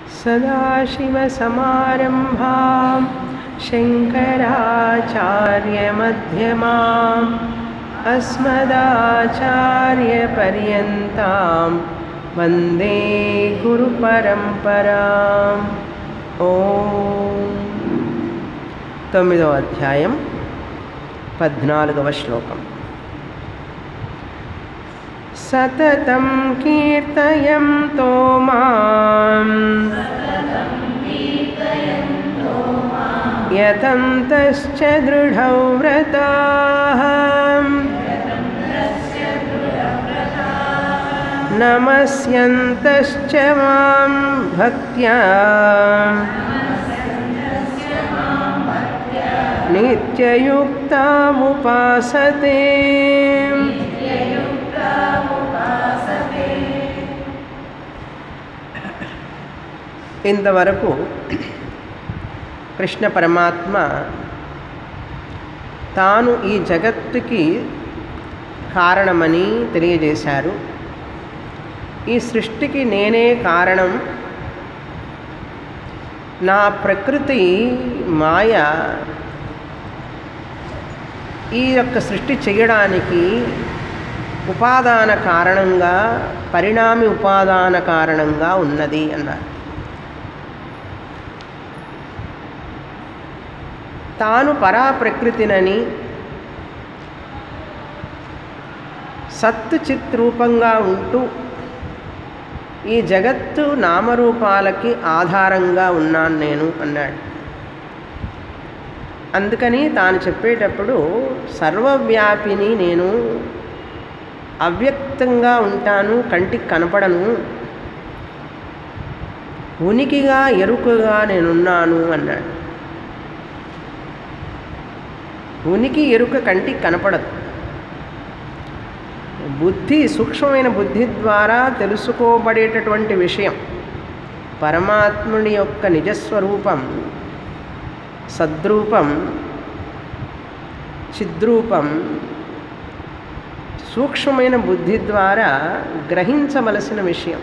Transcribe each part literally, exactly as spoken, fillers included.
सदाशिवसमारम्भां शङ्कराचार्यमध्यमाम् अस्मदाचार्यपर्यन्तां वन्दे गुरुपरम्पराम्। ఓం. తొమ్మిదవ అధ్యాయం పద్నాలుగవ శ్లోకం. సతతం కీర్తయంతో మాం యతంతశ్చ దృఢౌ వ్రతాః నమస్యంతశ్చ మాం భక్త్యా నిత్యయుక్తాముపాసతే. ఇంతవరకు కృష్ణ పరమాత్మ తాను ఈ జగత్తుకి కారణమని తెలియజేశారు. ఈ సృష్టికి నేనే కారణం, నా ప్రకృతి మాయ ఈ యొక్క సృష్టి చేయడానికి ఉపాదాన కారణంగా, పరిణామి ఉపాదాన కారణంగా ఉన్నది అన్నారు. తాను పరాప్రకృతినని, సత్తు చిత్ రూపంగా ఉంటూ ఈ జగత్తు నామరూపాలకి ఆధారంగా ఉన్నాను నేను అన్నాడు. అందుకని తాను చెప్పేటప్పుడు సర్వవ్యాపిని నేను, అవ్యక్తంగా ఉంటాను, కంటికి కనపడను, ఉనికిగా ఎరుకగా నేనున్నాను అన్నాడు. ఉనికి ఎరుక కంటికి కనపడదు. బుద్ధి, సూక్ష్మమైన బుద్ధి ద్వారా తెలుసుకోబడేటటువంటి విషయం పరమాత్ముని యొక్క నిజస్వరూపం, సద్రూపం, చిద్రూపం సూక్ష్మమైన బుద్ధి ద్వారా గ్రహించవలసిన విషయం,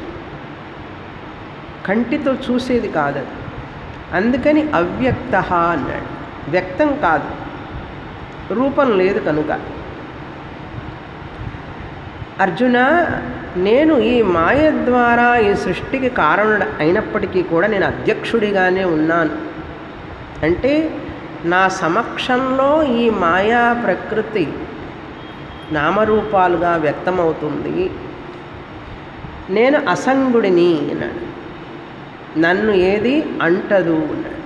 కంటితో చూసేది కాదు. అందుకని అవ్యక్త అన్నాడు. వ్యక్తం కాదు, రూపం లేదు కనుక. అర్జున, నేను ఈ మాయ ద్వారా ఈ సృష్టికి కారణుడు అయినప్పటికీ కూడా నేను అధ్యక్షుడిగానే ఉన్నాను. అంటే నా సమక్షంలో ఈ మాయా ప్రకృతి నామరూపాలుగా వ్యక్తమవుతుంది. నేను అసంగుడిని అన్నాడు. నన్ను ఏది అంటదు అన్నాడు.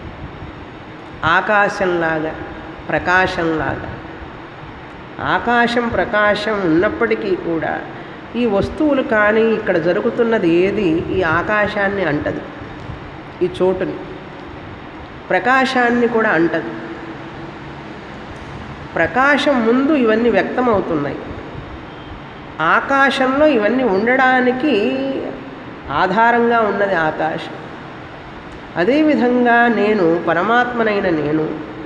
ఆకాశంలాగా, ప్రకాశంలాగా. ఆకాశం ప్రకాశం ఉన్నప్పటికీ కూడా ఈ వస్తువులు కానీ ఇక్కడ జరుగుతున్నది ఏది ఈ ఆకాశాన్ని అంటదు, ఈ చోటుని, ప్రకాశాన్ని కూడా అంటదు. ప్రకాశం ముందు ఇవన్నీ వ్యక్తమవుతున్నాయి. ఆకాశంలో ఇవన్నీ ఉండడానికి ఆధారంగా ఉన్నది ఆకాశం. అదేవిధంగా నేను పరమాత్మనైన నేను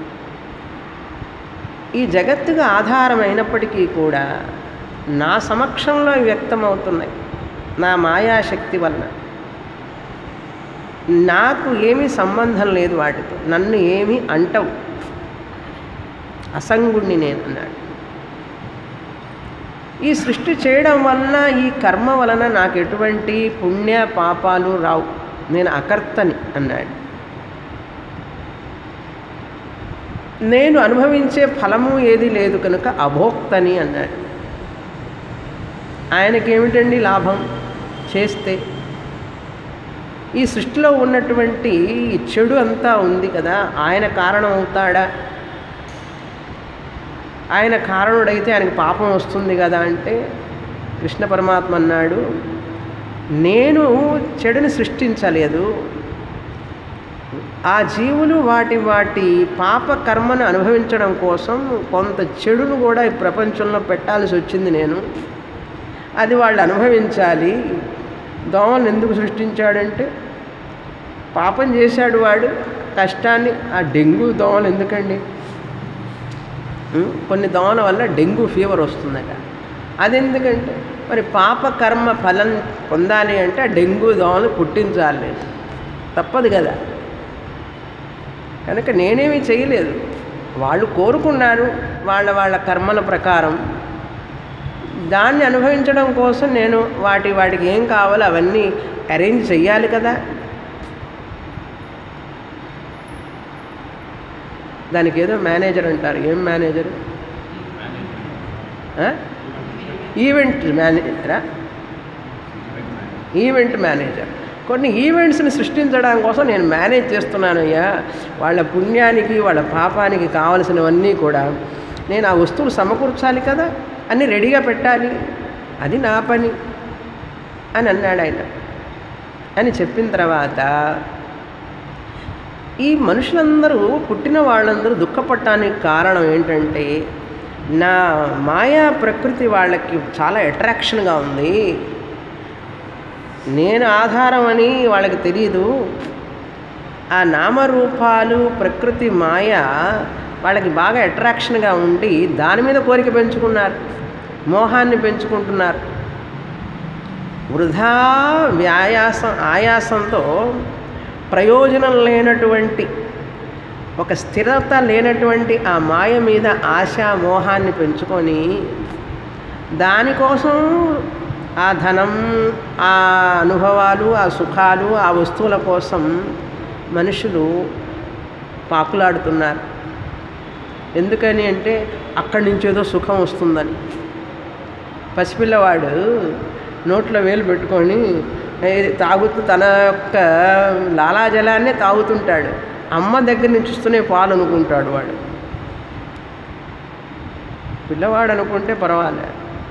ఈ జగత్తుకు ఆధారమైనప్పటికీ కూడా నా సమక్షంలో వ్యక్తమవుతున్నాయి నా మాయాశక్తి వలన. నాకు ఏమీ సంబంధం లేదు వాటితో, నన్ను ఏమీ అంటవు, అసంగుణ్ణి నేను అన్నాడు. ఈ సృష్టి చేయడం వలన, ఈ కర్మ వలన నాకు ఎటువంటి పుణ్య పాపాలు రావు, నేను అకర్తని అన్నాడు. నేను అనుభవించే ఫలము ఏది లేదు కనుక అభోక్తని అన్నాడు. ఆయనకేమిటండి లాభం చేస్తే? ఈ సృష్టిలో ఉన్నటువంటి చెడు అంతా ఉంది కదా, ఆయన కారణం అవుతాడా? ఆయన కారణుడైతే ఆయనకు పాపం వస్తుంది కదా అంటే కృష్ణ పరమాత్మ అన్నాడు, నేను చెడుని సృష్టించలేదు. ఆ జీవులు వాటి వాటి పాప కర్మను అనుభవించడం కోసం కొంత చెడును కూడా ఈ ప్రపంచంలో పెట్టాల్సి వచ్చింది నేను. అది వాళ్ళు అనుభవించాలి. దోమలను ఎందుకు సృష్టించాడంటే పాపం చేశాడు వాడు, కష్టాన్ని. ఆ డెంగ్యూ దోమలు ఎందుకండి? కొన్ని దోమల వల్ల డెంగ్యూ ఫీవర్ వస్తుందట. అది ఎందుకంటే మరి పాప కర్మ ఫలం పొందాలి అంటే ఆ డెంగ్యూ దోమలు పుట్టించాలి. తప్పదు కదా. కనుక నేనేమీ చేయలేదు, వాళ్ళు కోరుకున్నారు వాళ్ళ వాళ్ళ కర్మల ప్రకారం. దాన్ని అనుభవించడం కోసం నేను వాటి వాటికి ఏం కావాలో అవన్నీ అరేంజ్ చెయ్యాలి కదా. దానికి ఏదో మేనేజర్ అంటారు. ఏం మేనేజర్? ఈవెంట్ మేనేజరా? Event manager. కొన్ని ఈవెంట్స్ని సృష్టించడం కోసం నేను మేనేజ్ చేస్తున్నానయ్యా. వాళ్ళ పుణ్యానికి వాళ్ళ పాపానికి కావలసినవన్నీ కూడా నేను ఆ వస్తువులు సమకూర్చాలి కదా, అన్నీ రెడీగా పెట్టాలి, అది నా పని అని అన్నాడు ఆయన. అని చెప్పిన తర్వాత ఈ మనుషులందరూ, పుట్టిన వాళ్ళందరూ దుఃఖపడటానికి కారణం ఏంటంటే నా మాయా ప్రకృతి వాళ్ళకి చాలా అట్రాక్షన్గా ఉంది. నేను ఆధారం అని వాళ్ళకి తెలియదు. ఆ నామరూపాలు ప్రకృతి మాయ వాళ్ళకి బాగా అట్రాక్షన్గా ఉండి దాని మీద కోరిక పెంచుకున్నారు, మోహాన్ని పెంచుకుంటున్నారు. వృధా వ్యాయాసం ఆయాసంతో ప్రయోజనం లేనటువంటి, ఒక స్థిరత లేనటువంటి ఆ మాయ మీద ఆశ మోహాన్ని పెంచుకొని దానికోసం ఆ ధనం, ఆ అనుభవాలు, ఆ సుఖాలు, ఆ వస్తువుల కోసం మనుషులు పాకులాడుతున్నారు. ఎందుకని అంటే అక్కడి నుంచి ఏదో సుఖం వస్తుందని. పసిపిల్లవాడు నోట్లో వేలు పెట్టుకొని తాగుతూ తన యొక్క లాలాజలాన్నే తాగుతుంటాడు. అమ్మ దగ్గర నుంచి ఇస్తూనే పాలు అనుకుంటాడు వాడు. పిల్లవాడు అనుకుంటే పర్వాలే.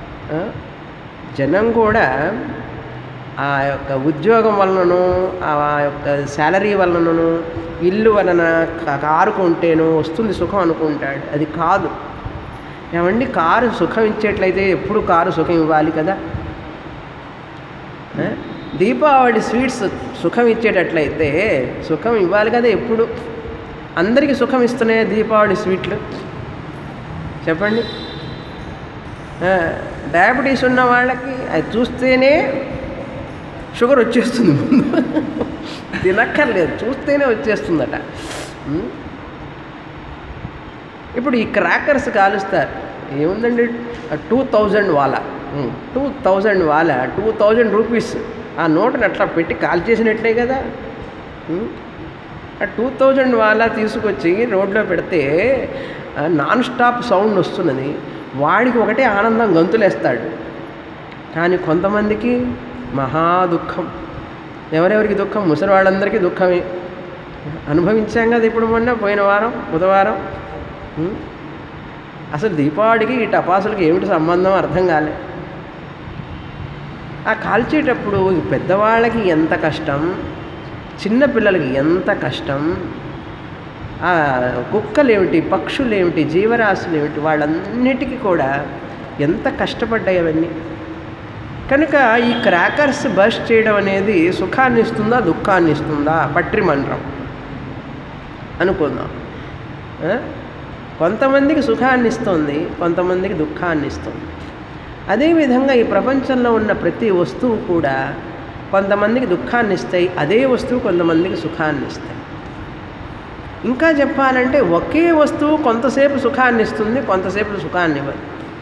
జనం కూడా ఆ యొక్క ఉద్యోగం వలనను, ఆ యొక్క శాలరీ వలనను, ఇల్లు వలన, కారు కొంటేనో వస్తుంది సుఖం అనుకుంటాడు. అది కాదు. ఏమండి, కారు సుఖం ఇచ్చేట్లయితే ఎప్పుడు కారు సుఖం ఇవ్వాలి కదా. దీపావళి స్వీట్స్ సుఖం ఇచ్చేటట్లయితే సుఖం ఇవ్వాలి కదా ఎప్పుడు. అందరికీ సుఖం ఇస్తున్నాయి దీపావళి స్వీట్లు, చెప్పండి. డయాబెటీస్ ఉన్న వాళ్ళకి అది చూస్తేనే షుగర్ వచ్చేస్తుంది, ముందు తినక్కర్లేదు, చూస్తేనే వచ్చేస్తుందట. ఇప్పుడు ఈ క్రాకర్స్ కాలుస్తారు, ఏముందండి, టూ థౌజండ్ వాలా టూ థౌజండ్ వాలా టూ థౌజండ్ రూపీస్ ఆ నోటుని అట్లా పెట్టి కాల్ చేసినట్లే కదా. ఆ టూ థౌజండ్ వాలా తీసుకొచ్చి రోడ్లో పెడితే నాన్ స్టాప్ సౌండ్ వస్తున్నది. వాడికి ఒకటే ఆనందం, గంతులేస్తాడు. కానీ కొంతమందికి మహా దుఃఖం. ఎవరెవరికి దుఃఖం? ముసలి వాళ్ళందరికీ దుఃఖమే. అనుభవించాం కదా ఇప్పుడు మొన్న, పోయిన వారం బుధవారం. అసలు దీపావళికి ఈ టపాసులకి ఏమిటి సంబంధం అర్థం కాలే. ఆ కాల్చేటప్పుడు పెద్దవాళ్ళకి ఎంత కష్టం, చిన్నపిల్లలకి ఎంత కష్టం, ఆ కుక్కలేమిటి, పక్షులేమిటి, జీవరాశులు ఏమిటి, వాళ్ళన్నిటికీ కూడా ఎంత కష్టపడ్డాయి అవన్నీ. కనుక ఈ క్రాకర్స్ బర్స్ట్ చేయడం అనేది సుఖాన్ని ఇస్తుందా దుఃఖాన్ని ఇస్తుందా? పట్టిమండ్రం అనుకుందాం. కొంతమందికి సుఖాన్ని ఇస్తుంది, కొంతమందికి దుఃఖాన్ని ఇస్తుంది. అదేవిధంగా ఈ ప్రపంచంలో ఉన్న ప్రతి వస్తువు కూడా కొంతమందికి దుఃఖాన్ని ఇస్తాయి, అదే వస్తువు కొంతమందికి సుఖాన్ని ఇస్తాయి. ఇంకా చెప్పాలంటే ఒకే వస్తువు కొంతసేపు సుఖాన్ని ఇస్తుంది, కొంతసేపు సుఖాన్ని ఇవ్వదు.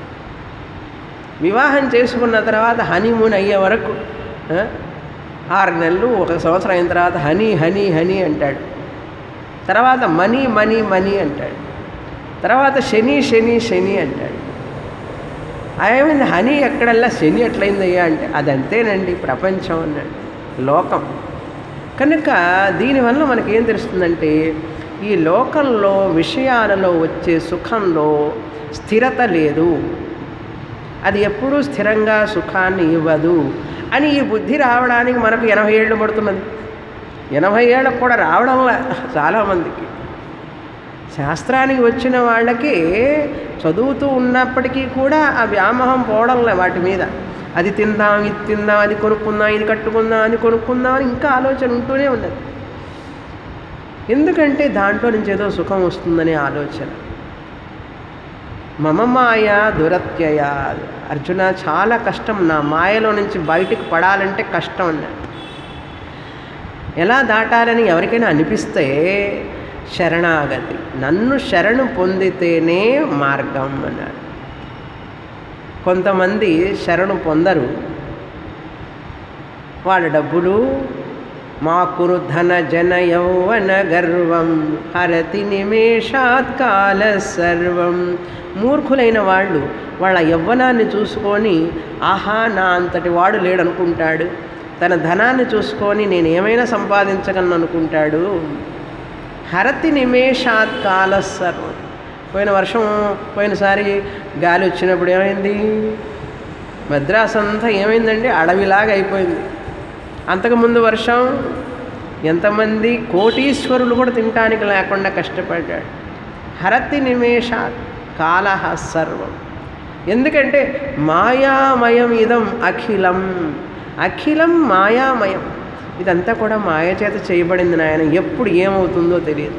వివాహం చేసుకున్న తర్వాత హనీమూన్ అయ్యే వరకు ఆరు నెలలు ఒక సంవత్సరం అయిన తర్వాత హనీ హనీ హనీ అంటాడు, తర్వాత మనీ మనీ మనీ అంటాడు, తర్వాత శని శని శని అంటాడు. ఏమైంది హనీ ఎక్కడల్లా శని ఎట్లయిందయ్యా అంటే అదంతేనండి ప్రపంచం అన్నాడు, లోకం. కనుక దీనివల్ల మనకేం తెలుస్తుందంటే ఈ లోకంలో విషయాలలో వచ్చే సుఖంలో స్థిరత లేదు, అది ఎప్పుడూ స్థిరంగా సుఖాన్ని ఇవ్వదు అని ఈ బుద్ధి రావడానికి మనకు ఎనభై ఏళ్ళు పడుతున్నది. ఎనభై ఏళ్ళకు కూడా రావడంలా చాలామందికి. శాస్త్రానికి వచ్చిన వాళ్ళకి చదువుతూ ఉన్నప్పటికీ కూడా ఆ వ్యామోహం పోవడంలే వాటి మీద. అది తిందాం, ఇది తిందాం, అది కొనుక్కుందాం, ఇది కట్టుకుందాం, అది కొనుక్కుందాం అని ఇంకా ఆలోచన ఉంటూనే ఉన్నది. ఎందుకంటే దాంట్లో నుంచి ఏదో సుఖం వస్తుందనే ఆలోచన. మమ మాయ దురత్యయ. అర్జున, చాలా కష్టం, నా మాయలో నుంచి బయటికి పడాలంటే కష్టం అన్నాడు. ఎలా దాటాలని ఎవరికైనా అనిపిస్తే శరణాగతి, నన్ను శరణు పొందితేనే మార్గం అన్నాడు. కొంతమంది శరణు పొందరు, వాళ్ళ డబ్బులు మా కురు ధన జన యౌవన గర్వం హరతి నిమేషాత్ కాల సర్వం. మూర్ఖులైన వాళ్ళు వాళ్ళ యవ్వనాన్ని చూసుకొని ఆహా నా అంతటి వాడు లేడనుకుంటాడు, తన ధనాన్ని చూసుకొని నేను ఏమైనా సంపాదించగలను అనుకుంటాడు. హరతి నిమేషాత్ కాల సర్వం. పోయిన వర్షం పోయినసారి గాలి వచ్చినప్పుడు ఏమైంది, మద్రాసు అంతా ఏమైందండి, అడవిలాగా అయిపోయింది. అంతకుముందు వర్షం ఎంతమంది కోటీశ్వరులు కూడా తినటానికి లేకుండా కష్టపడ్డాడు. హరతి నిమేషాత్ కాలః సర్వం. ఎందుకంటే మాయామయం ఇదం అఖిలం, అఖిలం మాయామయం. ఇదంతా కూడా మాయ చేత చేయబడింది నాయన. ఎప్పుడు ఏమవుతుందో తెలియదు.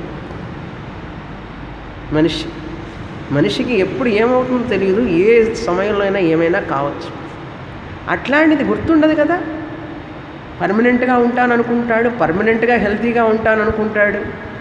మనిషి మనిషికి ఎప్పుడు ఏమవుతుందో తెలియదు, ఏ సమయంలో అయినా ఏమైనా కావచ్చు. అట్లాంటిది గుర్తుండదు కదా. పర్మనెంట్గా ఉంటాననుకుంటాడు, పర్మనెంట్గా హెల్తీగా ఉంటాననుకుంటాడు,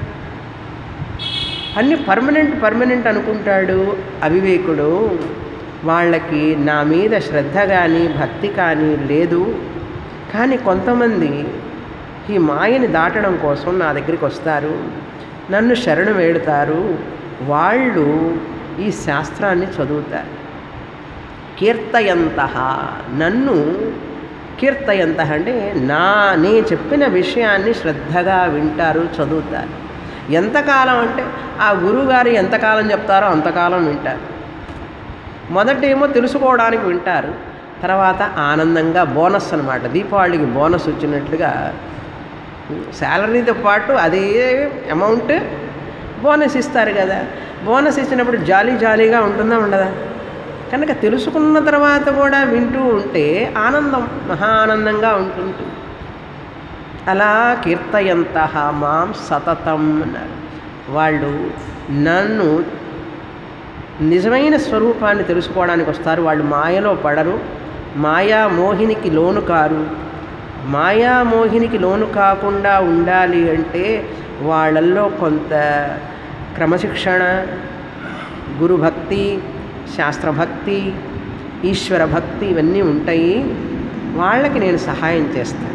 అన్నీ పర్మనెంట్ పర్మనెంట్ అనుకుంటాడు. అవివేకుడు. వాళ్ళకి నా మీద శ్రద్ధ కానీ భక్తి కానీ లేదు. కానీ కొంతమంది ఈ మాయని దాటడం కోసం నా దగ్గరికి వస్తారు, నన్ను శరణు వేడుతారు. వాళ్ళు ఈ శాస్త్రాన్ని చదువుతారు. కీర్తయంతః, నన్ను కీర్తయంతః అంటే నా నేను చెప్పిన విషయాన్ని శ్రద్ధగా వింటారు, చదువుతారు. ఎంతకాలం అంటే ఆ గురువుగారు ఎంతకాలం చెప్తారో అంతకాలం వింటారు. మొదటేమో తెలుసుకోవడానికి వింటారు, తర్వాత ఆనందంగా బోనస్ అన్నమాట. దీపావళికి బోనస్ వచ్చినట్లుగా శాలరీతో పాటు అదే అమౌంట్ బోనస్ ఇస్తారు కదా. బోనస్ ఇచ్చినప్పుడు జాలీ జాలీగా ఉంటుందా ఉండదా? కనుక తెలుసుకున్న తర్వాత కూడా వింటూ ఉంటే ఆనందం, మహా ఆనందంగా ఉంటుంది. అలా కీర్తయంతః మాం సతతం అన్నారు. వాళ్ళు నన్ను నిజమైన స్వరూపాన్ని తెలుసుకోవడానికి వస్తారు. వాళ్ళు మాయలో పడరు, మాయామోహినికి లోను కారు. మాయామోహినికి లోను కాకుండా ఉండాలి అంటే వాళ్ళల్లో కొంత క్రమశిక్షణ, గురుభక్తి, శాస్త్రభక్తి, ఈశ్వర భక్తి ఇవన్నీ ఉంటాయి. వాళ్ళకి నేను సహాయం చేస్తాను.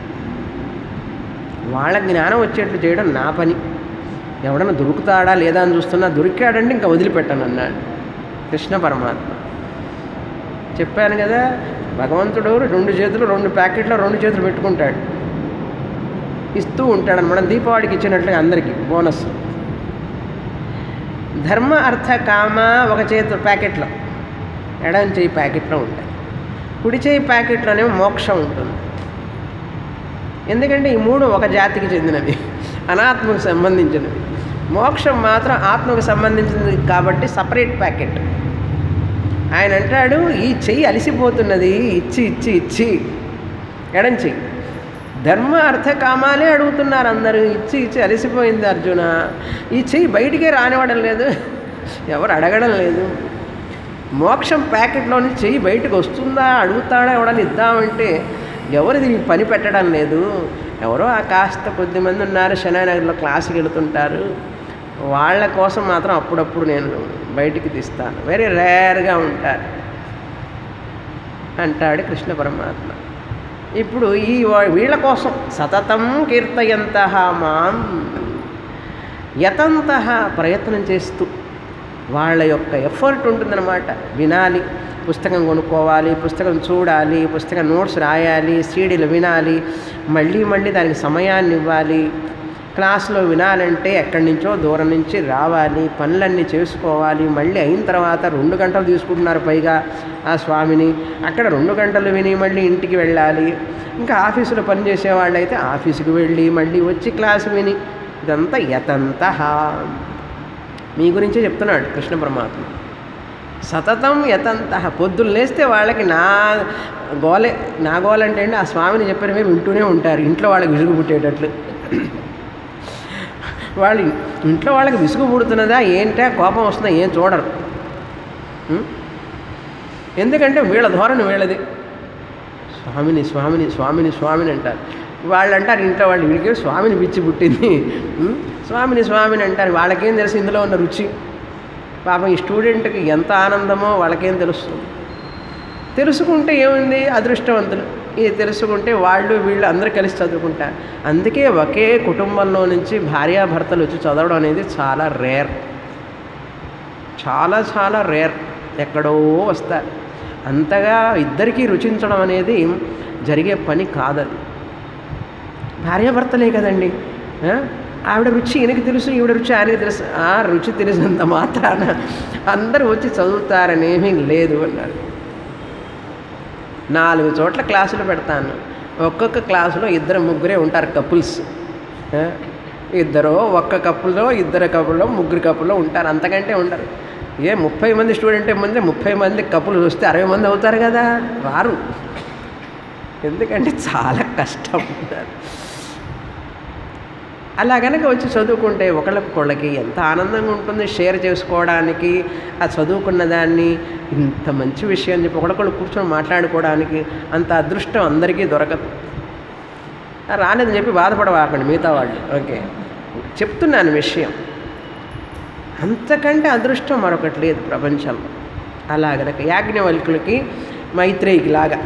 వాళ్ళ జ్ఞానం వచ్చేట్లు చేయడం నా పని. ఎవడన్నా దొరుకుతాడా లేదా అని చూస్తున్నా, దొరికాడంటే ఇంకా వదిలిపెట్టాను అన్నాడు కృష్ణ పరమాత్మ. చెప్పాను కదా, భగవంతుడు రెండు చేతులు రెండు ప్యాకెట్లో రెండు చేతులు పెట్టుకుంటాడు, ఇస్తూ ఉంటాడు అనమాట. దీపావళికి ఇచ్చినట్లుగా అందరికీ బోనస్. ధర్మ అర్థ కామ ఒక చేతు ప్యాకెట్లో, ఎడం చేయి ప్యాకెట్లో ఉంటాయి. కుడి చేయి ప్యాకెట్లోనేమో మోక్షం ఉంటుంది. ఎందుకంటే ఈ మూడు ఒక జాతికి చెందినవి, అనాత్మకు సంబంధించినవి. మోక్షం మాత్రం ఆత్మకు సంబంధించినది కాబట్టి సపరేట్ ప్యాకెట్. ఆయన అంటాడు, ఈ చెయ్యి అలిసిపోతున్నది ఇచ్చి ఇచ్చి ఇచ్చి. ఎడం చెయ్యి. ధర్మ అర్థ కామాలే అడుగుతున్నారు అందరూ, ఇచ్చి ఇచ్చి అలిసిపోయింది అర్జున. ఈ చెయ్యి బయటికే రానివ్వడం లేదు, ఎవరు అడగడం లేదు. మోక్షం ప్యాకెట్లోని చెయ్యి బయటకు వస్తుందా, అడుగుతాడా ఎవడని ఇద్దామంటే ఎవరు దీనికి పని పెట్టడం లేదు. ఎవరో ఆ కాస్త కొద్దిమంది ఉన్నారు, శనానగర్లో క్లాసుకి వెళుతుంటారు, వాళ్ళ కోసం మాత్రం అప్పుడప్పుడు నేను బయటికి తీస్తాను, వెరీ రేర్గా ఉంటారు అంటాడు కృష్ణ పరమాత్మ. ఇప్పుడు ఈ వీళ్ళ కోసం సతతం కీర్తయంతః మాం, యతంతః ప్రయత్నం చేస్తూ, వాళ్ళ యొక్క ఎఫర్ట్ ఉంటుందన్నమాట. వినాలి, పుస్తకం కొనుక్కోవాలి, పుస్తకం చూడాలి, పుస్తకం నోట్స్ రాయాలి, సీడీలు వినాలి, మళ్ళీ మళ్ళీ దానికి సమయాన్ని ఇవ్వాలి. క్లాసులో వినాలంటే ఎక్కడి నుంచో దూరం నుంచి రావాలి, పనులన్నీ చేసుకోవాలి. మళ్ళీ అయిన తర్వాత రెండు గంటలు తీసుకుంటున్నారు పైగా ఆ స్వామిని. అక్కడ రెండు గంటలు విని మళ్ళీ ఇంటికి వెళ్ళాలి. ఇంకా ఆఫీసులో పనిచేసే వాళ్ళైతే ఆఫీసుకి వెళ్ళి మళ్ళీ వచ్చి క్లాసు విని, ఇదంతా యతంతః. మీ గురించే చెప్తున్నాడు కృష్ణ పరమాత్మ. సతతం యతంతః. పొద్దున్న లేస్తే వాళ్ళకి నా గోలే, నా గోలంటే అండి ఆ స్వామిని చెప్పినవే వింటూనే ఉంటారు. ఇంట్లో వాళ్ళకి విసుగు పుట్టేటట్లు. వాళ్ళు ఇంట్లో వాళ్ళకి విసుగు పుడుతున్నదా ఏంటా, కోపం వస్తుందా ఏం చూడరు. ఎందుకంటే వీళ్ళ ధోరణి వీళ్ళది. స్వామిని స్వామిని స్వామిని స్వామిని అంటారు. వాళ్ళు అంటారు ఇంట్లో వాళ్ళు, వీడికి స్వామిని పిచ్చి పుట్టింది, స్వామిని స్వామిని అంటారు. వాళ్ళకేం తెలుసు ఇందులో ఉన్న రుచి? పాపం ఈ స్టూడెంట్కి ఎంత ఆనందమో వాళ్ళకేం తెలుస్తుంది. తెలుసుకుంటే ఏముంది, అదృష్టవంతులు. ఇది తెలుసుకుంటే వాళ్ళు వీళ్ళు అందరూ కలిసి చదువుకుంటారు. అందుకే ఒకే కుటుంబంలో నుంచి భార్యాభర్తలు వచ్చి చదవడం అనేది చాలా రేర్, చాలా చాలా రేర్. ఎక్కడో వస్తారు. అంతగా ఇద్దరికీ రుచించడం అనేది జరిగే పని కాదది. భార్యాభర్తలే కదండి. ఆవిడ రుచి ఈయనకి తెలుసు, ఈవిడ రుచి ఆయనకి తెలుసు. ఆ రుచి తెలిసినంత మాత్రాన అందరూ వచ్చి చదువుతారనేమీ లేదు అన్నారు. నాలుగు చోట్ల క్లాసులు పెడతాను. ఒక్కొక్క క్లాసులో ఇద్దరు ముగ్గురే ఉంటారు కపుల్స్. ఇద్దరు ఒక్క కప్పుల్లో ఇద్దరు కప్పుల్లో ముగ్గురు కప్పుల్లో ఉంటారు, అంతకంటే ఉండరు. ఏ ముప్పై మంది స్టూడెంట్ ముందే ముప్పై మంది కప్పులు వస్తే అరవై మంది అవుతారు కదా, రారు. ఎందుకంటే చాలా కష్టం. అలా కనుక వచ్చి చదువుకుంటే ఒకళ్ళకొకళ్ళకి ఎంత ఆనందంగా ఉంటుంది షేర్ చేసుకోవడానికి. ఆ చదువుకున్న దాన్ని ఇంత మంచి విషయం చెప్పి ఒకళ్ళొకళ్ళు కూర్చొని మాట్లాడుకోవడానికి అంత అదృష్టం అందరికీ దొరకదు. రాలేదని చెప్పి బాధపడవాకండి మిగతా వాళ్ళు. ఓకే, చెప్తున్నాను విషయం. అంతకంటే అదృష్టం మరొకటి లేదు ప్రపంచంలో. అలా గనక యాజ్ఞవల్కులకి మైత్రేయికి లాగా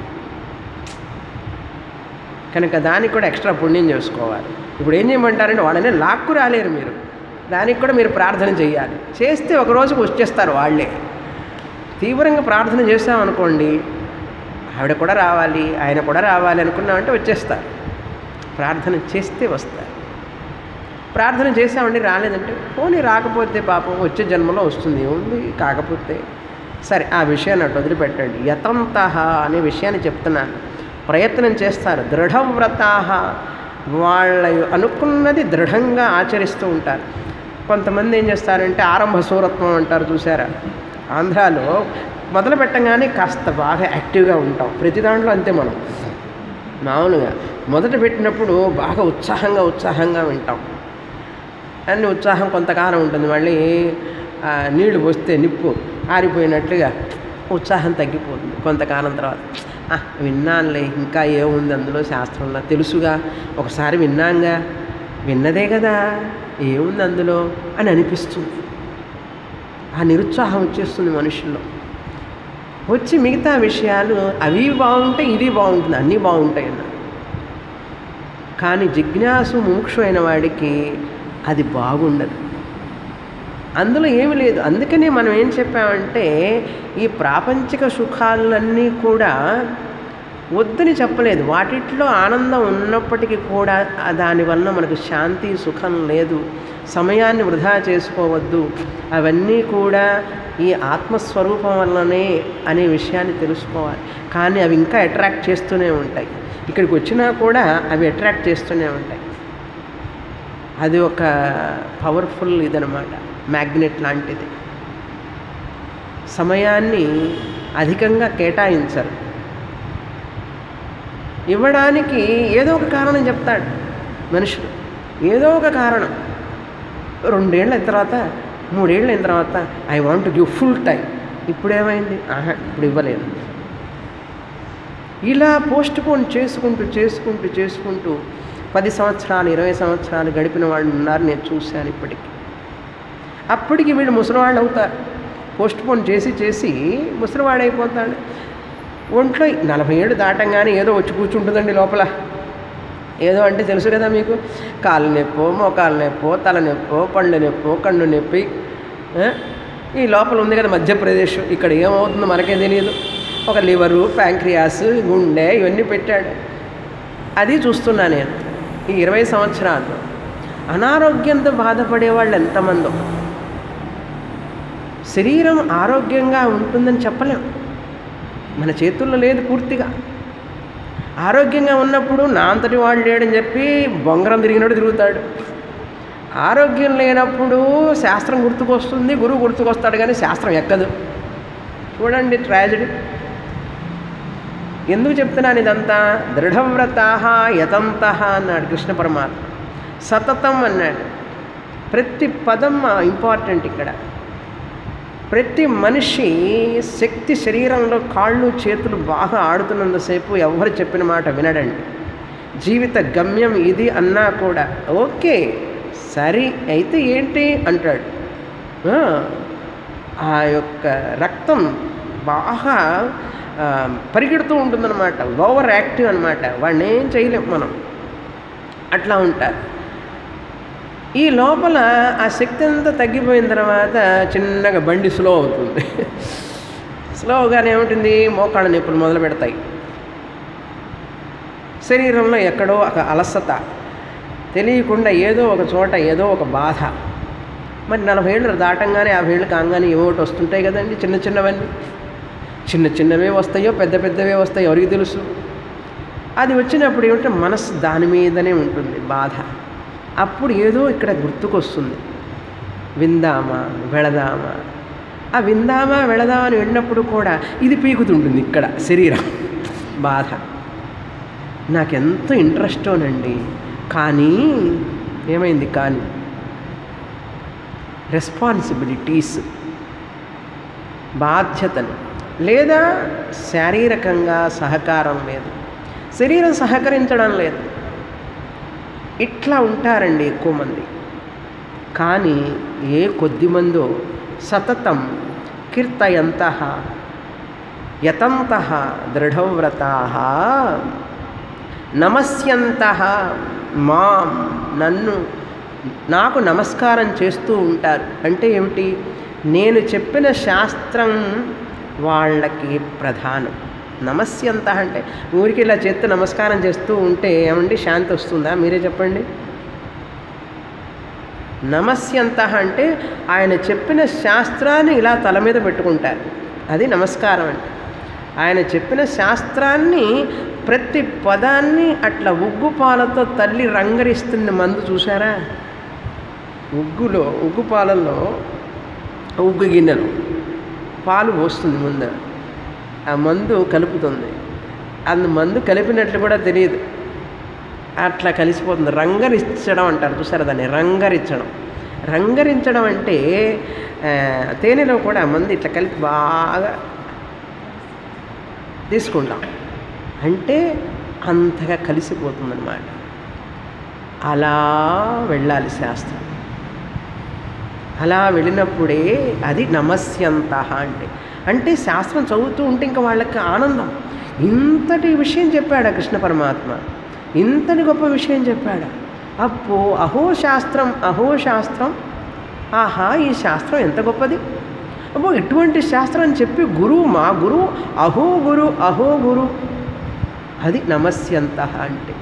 కనుక దానికి కూడా ఎక్స్ట్రా పుణ్యం చేసుకోవాలి. ఇప్పుడు ఏం చేయమంటారంటే వాళ్ళనే లాక్కు రాలేరు మీరు, దానికి కూడా మీరు ప్రార్థన చేయాలి. చేస్తే ఒక రోజుకు వచ్చేస్తారు వాళ్ళే. తీవ్రంగా ప్రార్థన చేస్తామనుకోండి, ఆవిడ కూడా రావాలి ఆయన కూడా రావాలి అనుకున్నామంటే వచ్చేస్తారు. ప్రార్థన చేస్తే వస్తారు. ప్రార్థన చేసామండి రాలేదంటే పోనీ రాకపోతే పాపం వచ్చే జన్మలో వస్తుంది, ఏముంది కాకపోతే సరే ఆ విషయాన్ని అటు వదిలిపెట్టండి. యతంతః అనే విషయాన్ని చెప్తున్నాను. ప్రయత్నం చేస్తారు. దృఢవ్రతాః, వాళ్ళ అనుకున్నది దృఢంగా ఆచరిస్తూ ఉంటారు. కొంతమంది ఏం చేస్తారంటే ఆరంభ సూరత్వం అంటారు చూసారా, ఆంధ్రాలో మొదలు పెట్టగానే కాస్త బాగా యాక్టివ్గా ఉంటాం. ప్రతి దాంట్లో అంతే. మనం మామూలుగా మొదట పెట్టినప్పుడు బాగా ఉత్సాహంగా ఉత్సాహంగా వింటాం. అన్ని ఉత్సాహం కొంతకాలం ఉంటుంది. మళ్ళీ నీళ్లు పోస్తే నిప్పు ఆరిపోయినట్లుగా ఉత్సాహం తగ్గిపోతుంది. కొంతకాలం తర్వాత విన్నానులే, ఇంకా ఏముంది అందులో శాస్త్రంలో, తెలుసుగా, ఒకసారి విన్నాంగా, విన్నదే కదా, ఏముంది అందులో అని అనిపిస్తుంది. ఆ నిరుత్సాహం వచ్చేస్తుంది మనుషుల్లో. వచ్చి మిగతా విషయాలు అవి బాగుంటాయి, ఇది బాగుంటుంది, అన్నీ బాగుంటాయి అన్న. కానీ జిజ్ఞాసు మోక్ష అయిన వాడికి అది బాగుండదు, అందులో ఏమి లేదు. అందుకనే మనం ఏం చెప్పామంటే ఈ ప్రాపంచిక సుఖాలన్నీ కూడా వద్దని చెప్పలేదు. వాటిట్లో ఆనందం ఉన్నప్పటికీ కూడా దానివల్ల మనకు శాంతి సుఖం లేదు. సమయాన్ని వృధా చేసుకోవద్దు. అవన్నీ కూడా ఈ ఆత్మస్వరూపం వల్లనే అనే విషయాన్ని తెలుసుకోవాలి. కానీ అవి ఇంకా అట్రాక్ట్ చేస్తూనే ఉంటాయి. ఇక్కడికి వచ్చినా కూడా అవి అట్రాక్ట్ చేస్తూనే ఉంటాయి. అది ఒక పవర్ఫుల్ ఇదనమాట, మ్యాగ్నెట్ లాంటిది. సమయాన్ని అధికంగా కేటాయించరు. ఇవ్వడానికి ఏదో ఒక కారణం చెప్తాడు మనుషులు, ఏదో ఒక కారణం. రెండేళ్ళ అయిన తర్వాత, మూడేళ్ళు అయిన తర్వాత I want to give full time. ఇప్పుడు ఏమైంది, ఆహా ఇప్పుడు ఇవ్వలేదు. ఇలా పోస్ట్ పోన్ చేసుకుంటూ చేసుకుంటూ చేసుకుంటూ పది సంవత్సరాలు ఇరవై సంవత్సరాలు గడిపిన వాళ్ళు ఉన్నారు, నేను చూశాను ఇప్పటికి. అప్పటికి వీళ్ళు ముసలివాళ్ళు అవుతారు. పోస్ట్ పోన్ చేసి చేసి ముసలివాడైపోతాడు. ఒంట్లో నలభై ఏళ్ళు దాటంగానే ఏదో వచ్చి కూర్చుంటుందండి లోపల. ఏదో అంటే తెలుసు కదా మీకు, కాళ్ళు నొప్పో, మోకాలు నొప్పో, తల నొప్పో, పళ్ళు నొప్పో, కన్ను నొప్పి. ఈ లోపల ఉంది కదా మధ్యప్రదేశ్, ఇక్కడ ఏమవుతుందో మనకే తెలియదు. ఒక లివరు, ప్యాంక్రియాస్, గుండె ఇవన్నీ పెట్టాడు. అది చూస్తున్నా నేను ఈ ఇరవై సంవత్సరాలు. అనారోగ్యంతో బాధపడే వాళ్ళు ఎంతమందో. శరీరం ఆరోగ్యంగా ఉంటుందని చెప్పలేం, మన చేతుల్లో లేదు పూర్తిగా. ఆరోగ్యంగా ఉన్నప్పుడు నా అంతటి వాడు లేడని చెప్పి బొంగరం తిరిగినట్టు తిరుగుతాడు. ఆరోగ్యం లేనప్పుడు శాస్త్రం గుర్తుకొస్తుంది, గురువు గుర్తుకొస్తాడు, కానీ శాస్త్రం ఎక్కదు. చూడండి ట్రాజడీ. ఎందుకు చెప్తున్నాను ఇదంతా? దృఢవ్రతాః యతంతః అన్నాడు కృష్ణ పరమాత్మ. సతతం అన్నాడు. ప్రతి పదం ఇంపార్టెంట్ ఇక్కడ. ప్రతి మనిషి శక్తి శరీరంలో కాళ్ళు చేతులు బాగా ఆడుతున్నంతసేపు ఎవరు చెప్పిన మాట వినడండి. జీవిత గమ్యం ఇది అన్నా కూడా ఓకే సరి అయితే ఏంటి అంటాడు. ఆ యొక్క రక్తం బాగా పరిగెడుతూ ఉంటుందన్నమాట, ఓవర్ యాక్టివ్ అనమాట, వాడిని ఏం చేయలేం మనం, అట్లా ఉంటారు. ఈ లోపల ఆ శక్తి అంతా తగ్గిపోయిన తర్వాత చిన్నగా బండి స్లో అవుతుంది. స్లోగానే ఏముంటుంది, మోకాళ్ళ నొప్పులు మొదలు పెడతాయి, శరీరంలో ఎక్కడో ఒక అలసత, తెలియకుండా ఏదో ఒక చోట ఏదో ఒక బాధ. మరి నలభై ఏళ్ళు దాటంగానే యాభై ఏళ్ళు కాగానే ఏవోటి వస్తుంటాయి కదండి, చిన్న చిన్నవన్నీ. చిన్న చిన్నవే వస్తాయో పెద్ద పెద్దవే వస్తాయో ఎవరికి తెలుసు. అది వచ్చినప్పుడు ఏమిటంటే మనసు దాని మీదనే ఉంటుంది బాధ. అప్పుడు ఏదో ఇక్కడ గుర్తుకొస్తుంది, విందామా వెళదామా. ఆ విందామా వెళదామా అని వెళ్ళినప్పుడు కూడా ఇది పీకుతుంటుంది ఇక్కడ శరీరం బాధ. నాకెంతో ఇంట్రెస్టోనండి, కానీ ఏమైంది, కానీ రెస్పాన్సిబిలిటీస్, బాధ్యతలు, లేదా శారీరకంగా సహకారం లేదు, శరీరం సహకరించడం లేదు. ఇట్లా ఉంటారండి ఎక్కువ మంది. కానీ ఏ కొద్ది మందో సతతం కీర్తయంతః యతంతః దృఢవ్రతాః నమస్యంతః మాం, నన్ను నాకు నమస్కారం చేస్తూ ఉంటారు. అంటే ఏమిటి, నేను చెప్పిన శాస్త్రం వాళ్ళకి ప్రధానం. నమస్యంత అంటే ఊరికి ఇలా చేత్తో నమస్కారం చేస్తూ ఉంటే ఏమండి శాంతి వస్తుందా, మీరే చెప్పండి. నమస్యంత అంటే ఆయన చెప్పిన శాస్త్రాన్ని ఇలా తల మీద పెట్టుకుంటారు, అది నమస్కారం అంటే. ఆయన చెప్పిన శాస్త్రాన్ని ప్రతి పదాన్ని అట్లా ఉగ్గు పాలతో తల్లి రంగరిస్తున్న మందు చూసారా, ఉగ్గులో ఉగ్గు పాలల్లో ఉగ్గు గిన్నెలు పాలు పోస్తుంది ముందు, ఆ మందు కలుపుతుంది, అందు మందు కలిపినట్లు కూడా తెలియదు, అట్లా కలిసిపోతుంది. రంగరించడం అంటారు చూసారా దాన్ని, రంగరించడం. రంగరించడం అంటే తేనెలో కూడా మందు ఇట్లా కలిపి బాగా తీసుకుంటాం, అంటే అంతగా కలిసిపోతుందన్నమాట. అలా వెళ్ళాలి శాస్త్రం. అలా వెళ్ళినప్పుడే అది నమస్యంత అంటే. అంటే శాస్త్రం చదువుతూ ఉంటే ఇంకా వాళ్ళకి ఆనందం. ఇంతటి విషయం చెప్పాడా కృష్ణ పరమాత్మ, ఇంతటి గొప్ప విషయం చెప్పాడా. అప్పో అహో శాస్త్రం అహో శాస్త్రం, ఆహా ఈ శాస్త్రం ఎంత గొప్పది, అబ్బో ఇటువంటి శాస్త్రం అని చెప్పి గురువు, మా గురువు, అహో గురు అహో గురు, అది నమస్యంత అంటే.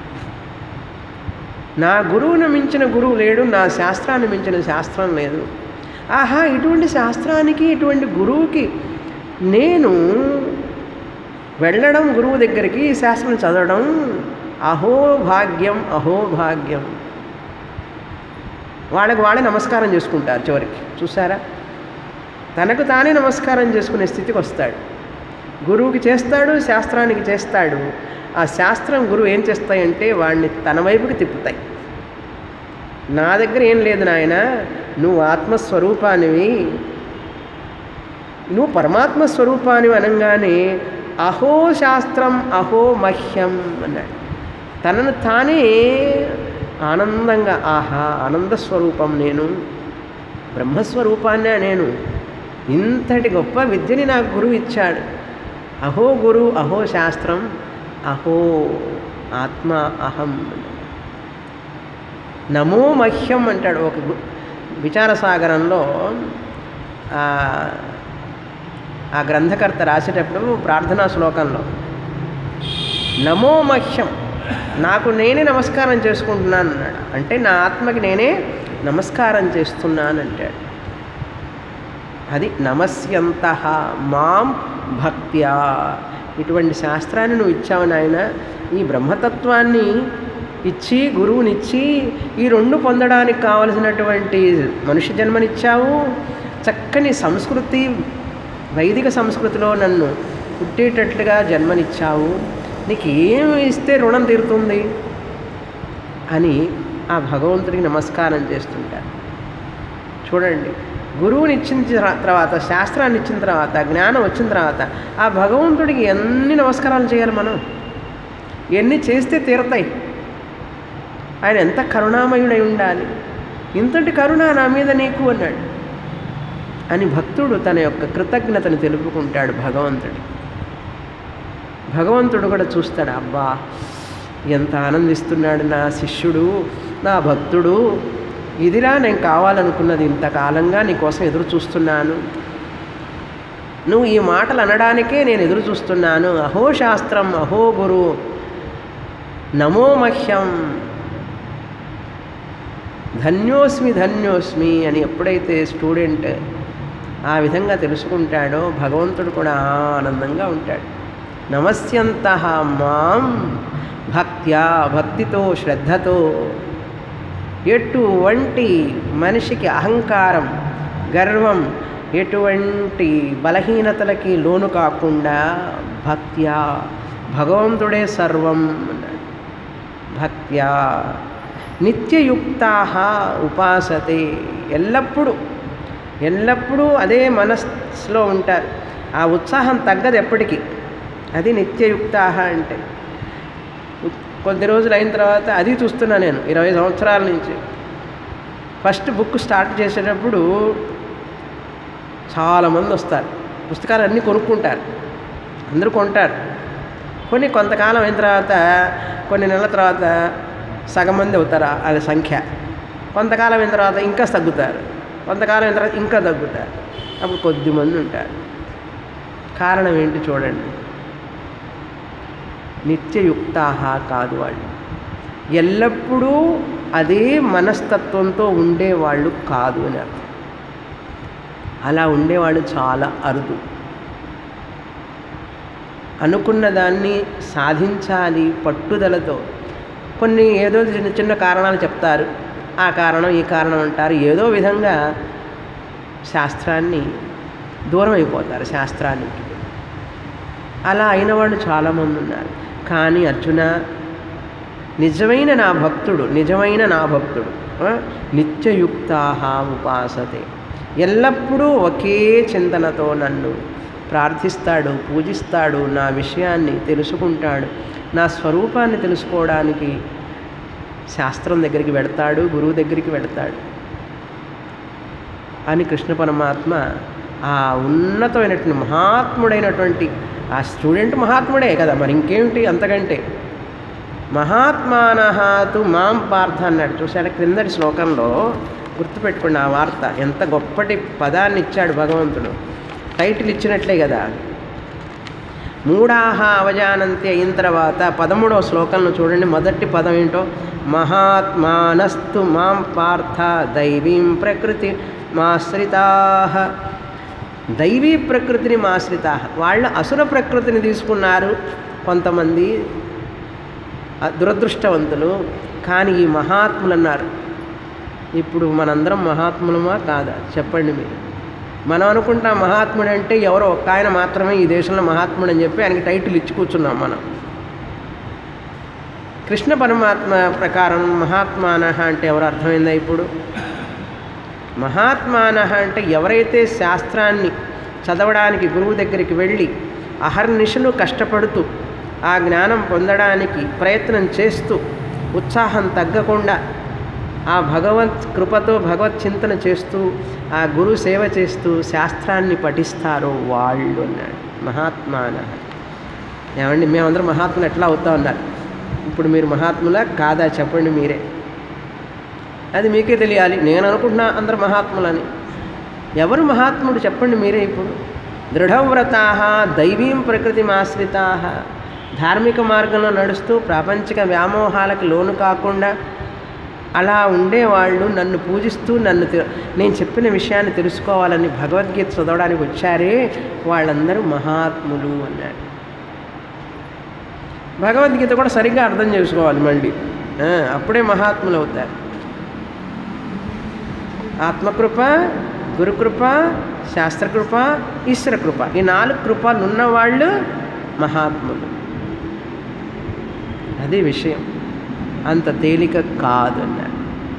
నా గురువును మించిన గురువు లేడు, నా శాస్త్రాన్ని మించిన శాస్త్రం లేదు. ఆహా ఇటువంటి శాస్త్రానికి ఇటువంటి గురువుకి నేను వెళ్ళడం, గురువు దగ్గరికి శాస్త్రం చదవడం, అహో భాగ్యం అహో భాగ్యం. వాళ్ళకి వాళ్ళే నమస్కారం చేసుకుంటారు చివరికి, చూసారా. తనకు తానే నమస్కారం చేసుకునే స్థితికి వస్తాడు. గురువుకి చేస్తాడు, శాస్త్రానికి చేస్తాడు. ఆ శాస్త్రం గురువు ఏం చేస్తాయంటే వాడిని తన వైపుకి తిప్పుతాయి. నా దగ్గర ఏం లేదు నాయన, నువ్వు ఆత్మస్వరూపానివి, నువ్వు పరమాత్మ స్వరూపానివి అనగానే అహో శాస్త్రం అహో మహ్యం అన్నాడు. తనను తానే ఆనందంగా, ఆహా ఆనంద స్వరూపం నేను, బ్రహ్మస్వరూపాన్నే నేను, ఇంతటి గొప్ప విద్యని నాకు గురువు ఇచ్చాడు. అహో గురు అహో శాస్త్రం అహో ఆత్మ అహం. నమో మహ్యం అంటాడు ఒక విచారసాగరంలో. ఆ గ్రంథకర్త రాసేటప్పుడు ప్రార్థనా శ్లోకంలో నమో మహ్యం, నాకు నేనే నమస్కారం చేసుకుంటున్నాను అన్నాడు. అంటే నా ఆత్మకి నేనే నమస్కారం చేస్తున్నాను అంటాడు. అది నమస్యంత మాం భక్త్యా. ఇటువంటి శాస్త్రాన్ని నువ్వు ఇచ్చావు నాయన, ఈ బ్రహ్మతత్వాన్ని ఇచ్చి గురువునిచ్చి ఈ రెండు పొందడానికి కావలసినటువంటి మనుష్య జన్మనిచ్చావు, చక్కని సంస్కృతి వైదిక సంస్కృతిలో నన్ను పుట్టేటట్లుగా జన్మనిచ్చావు, నీకు ఏమి ఇస్తే రుణం తీరుతుంది అని ఆ భగవంతుడికి నమస్కారం చేస్తుంటారు. చూడండి, గురువుని ఇచ్చిన తర్వాత, శాస్త్రాన్ని ఇచ్చిన తర్వాత, జ్ఞానం వచ్చిన తర్వాత ఆ భగవంతుడికి ఎన్ని నమస్కారాలు చేయాలి మనం, ఎన్ని చేస్తే తీరతాయి. ఆయన ఎంత కరుణామయుడై ఉండాలి, ఇంతటి కరుణ నా మీద నీకు అన్నాడు అని భక్తుడు తన యొక్క కృతజ్ఞతను తెలుపుకుంటాడు భగవంతుడు. భగవంతుడు కూడా చూస్తాడు, అబ్బా ఎంత ఆనందిస్తున్నాడు నా శిష్యుడు, నా భక్తుడు, ఇదిరా నేను కావాలనుకున్నది, ఇంతకాలంగా నీకోసం ఎదురు చూస్తున్నాను, నువ్వు ఈ మాటలు అనడానికే నేను ఎదురు చూస్తున్నాను. అహో శాస్త్రం అహో గురు నమో మహ్యం ధన్యోస్మి ధన్యోస్మి అని ఎప్పుడైతే స్టూడెంట్ ఆ విధంగా తెలుసుకుంటాడో భగవంతుడు కూడా ఆనందంగా ఉంటాడు. నమస్యంతః మాం భక్త్యా భక్తితో శ్రద్ధతో ఎటువంటి మనిషికి అహంకారం గర్వం ఎటువంటి బలహీనతలకి లోను కాకుండా భక్త్యా భగవంతుడే సర్వం అన్నాడు. భక్త్యా నిత్యయుక్తాః ఉపాసతే ఎల్లప్పుడూ ఎల్లప్పుడూ అదే మనస్సులో ఉంటారు. ఆ ఉత్సాహం తగ్గదు ఎప్పటికీ. అది నిత్యయుక్తాః అంటే కొద్ది రోజులు అయిన తర్వాత అది చూస్తున్నా నేను ఇరవై సంవత్సరాల నుంచి. ఫస్ట్ బుక్ స్టార్ట్ చేసేటప్పుడు చాలామంది వస్తారు, పుస్తకాలు అన్నీ కొనుక్కుంటారు, అందరూ కొంటారు. కొన్ని కొంతకాలం అయిన తర్వాత కొన్ని నెలల తర్వాత సగం మంది అవుతారు వాళ్ళ సంఖ్య. కొంతకాలం అయిన తర్వాత ఇంకా తగ్గుతారు, కొంతకాలం అయిన తర్వాత ఇంకా తగ్గుతారు, అప్పుడు కొద్దిమంది ఉంటారు. కారణం ఏంటి చూడండి, నిత్యయుక్తాహ కాదు వాళ్ళు, ఎల్లప్పుడూ అదే మనస్తత్వంతో ఉండేవాళ్ళు కాదు అని అర్థం. అలా ఉండేవాళ్ళు చాలా అరుదు. అనుకున్న దాన్ని సాధించాలి పట్టుదలతో. కొన్ని ఏదో చిన్న చిన్న కారణాలు చెప్తారు, ఆ కారణం ఈ కారణం అంటారు, ఏదో విధంగా శాస్త్రాన్ని దూరం అయిపోతారు శాస్త్రానికి. అలా అయిన వాళ్ళు చాలామంది ఉన్నారు. కానీ అర్జున, నిజమైన నా భక్తుడు నిజమైన నా భక్తుడు నిత్యయుక్తాః ఉపాసతే ఎల్లప్పుడూ ఒకే చింతనతో నన్ను ప్రార్థిస్తాడు, పూజిస్తాడు, నా విషయాన్ని తెలుసుకుంటాడు, నా స్వరూపాన్ని తెలుసుకోవడానికి శాస్త్రం దగ్గరికి వెడతాడు, గురువు దగ్గరికి వెడతాడు అని కృష్ణ పరమాత్మ ఆ ఉన్నతమైనటువంటి మహాత్ముడైనటువంటి ఆ స్టూడెంట్ మహాత్ముడే కదా, మరి ఇంకేమిటి అంతకంటే. మహాత్మానః తు మాం పార్థ అన్నాడు చూశాడు క్రిందటి శ్లోకంలో. గుర్తుపెట్టుకోండి ఆ వార్త, ఎంత గొప్పటి పదాన్ని ఇచ్చాడు భగవంతుడు. టైటిల్ ఇచ్చినట్లే కదా. మూఢాహ అవజానంతి అయిన తర్వాత పదమూడవ శ్లోకంలో చూడండి, మొదటి పదం ఏంటో, మహాత్మానస్తు మాం పార్థ దైవీం ప్రకృతి మాశ్రితాః. దైవీ ప్రకృతిని మాశ్రితాః, వాళ్ళు అసుర ప్రకృతిని తీసుకున్నారు కొంతమంది దురదృష్టవంతులు. కానీ ఈ మహాత్ములు అన్నారు. ఇప్పుడు మనందరం మహాత్ములమా కాదా చెప్పండి మీరు? మనం అనుకుంటాం మహాత్ముడు అంటే ఎవరో ఒక్క ఆయన మాత్రమే ఈ దేశంలో మహాత్ముడు అని చెప్పి ఆయనకి టైటిల్ ఇచ్చి కూర్చున్నాం మనం. కృష్ణ పరమాత్మ ప్రకారం మహాత్మానః అంటే ఎవరు అర్థమైందా ఇప్పుడు? మహాత్మానః అంటే ఎవరైతే శాస్త్రాన్ని చదవడానికి గురువు దగ్గరికి వెళ్ళి అహర్నిశలు కష్టపడుతూ ఆ జ్ఞానం పొందడానికి ప్రయత్నం చేస్తూ ఉత్సాహం తగ్గకుండా ఆ భగవత్ కృపతో భగవత్ చింతన చేస్తూ ఆ గురు సేవ చేస్తూ శాస్త్రాన్ని పఠిస్తారో వాళ్ళు అన్నాడు మహాత్మానః. ఏమండి మేమందరం మహాత్ములు ఎట్లా అవుతా ఉన్నారు? ఇప్పుడు మీరు మహాత్ములా కాదా చెప్పండి మీరే. అది మీకే తెలియాలి. నేను అనుకుంటున్నా అందరు మహాత్ములని. ఎవరు మహాత్ముడు చెప్పండి మీరే ఇప్పుడు? దృఢవ్రతాః దైవీం ప్రకృతిమాశ్రితాః, ధార్మిక మార్గంలో నడుస్తూ ప్రాపంచిక వ్యామోహాలకు లోను కాకుండా అలా ఉండేవాళ్ళు నన్ను పూజిస్తూ నన్ను నేను చెప్పిన విషయాన్ని తెలుసుకోవాలని భగవద్గీత చదవడానికి వచ్చారే వాళ్ళందరూ మహాత్ములు అన్నాడు. భగవద్గీత కూడా సరిగ్గా అర్థం చేసుకోవాలి మళ్ళీ, అప్పుడే మహాత్ములు అవుతారు. ఆత్మకృప, గురుకృప, శాస్త్రకృప, ఈశ్వరకృప, ఈ నాలుగు కృపలు ఉన్నవాళ్ళు మహాత్ములు. అది విషయం. అంత తేలిక కాదు అన్నాడు.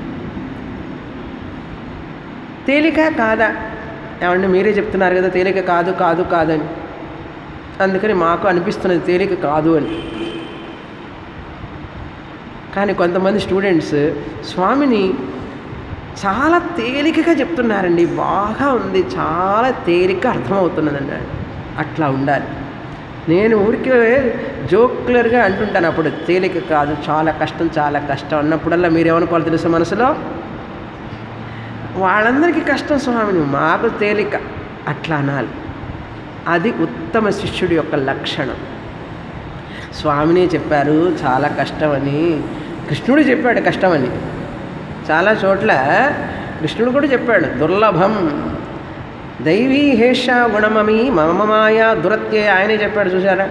తేలిక కాదా? ఏమంటే మీరే చెప్తున్నారు కదా తేలిక కాదు కాదు కాదని. అందుకని మాకు అనిపిస్తున్నది తేలిక కాదు అని. కానీ కొంతమంది స్టూడెంట్స్ స్వామిని చాలా తేలికగా చెప్తున్నారండి, బాగా ఉంది, చాలా తేలిక అర్థమవుతున్నదండి. అట్లా ఉండాలి. నేను ఊరికే జోక్యులర్గా అంటుంటాను అప్పుడు, తేలిక కాదు, చాలా కష్టం, చాలా కష్టం అన్నప్పుడల్లా మీరేమనుకోవాలి తెలుసా మనసులో? వాళ్ళందరికీ కష్టం స్వామిని, మాకు తేలిక, అట్లా అనాలి. అది ఉత్తమ శిష్యుడి యొక్క లక్షణం. స్వామిని చెప్పారు చాలా కష్టమని, కృష్ణుడు చెప్పాడు కష్టమని. చాలా చోట్ల కృష్ణుడు కూడా చెప్పాడు దుర్లభం దైవీ హేష గుణమమి మమమాయ దురత్యే, ఆయనే చెప్పాడు చూసారా.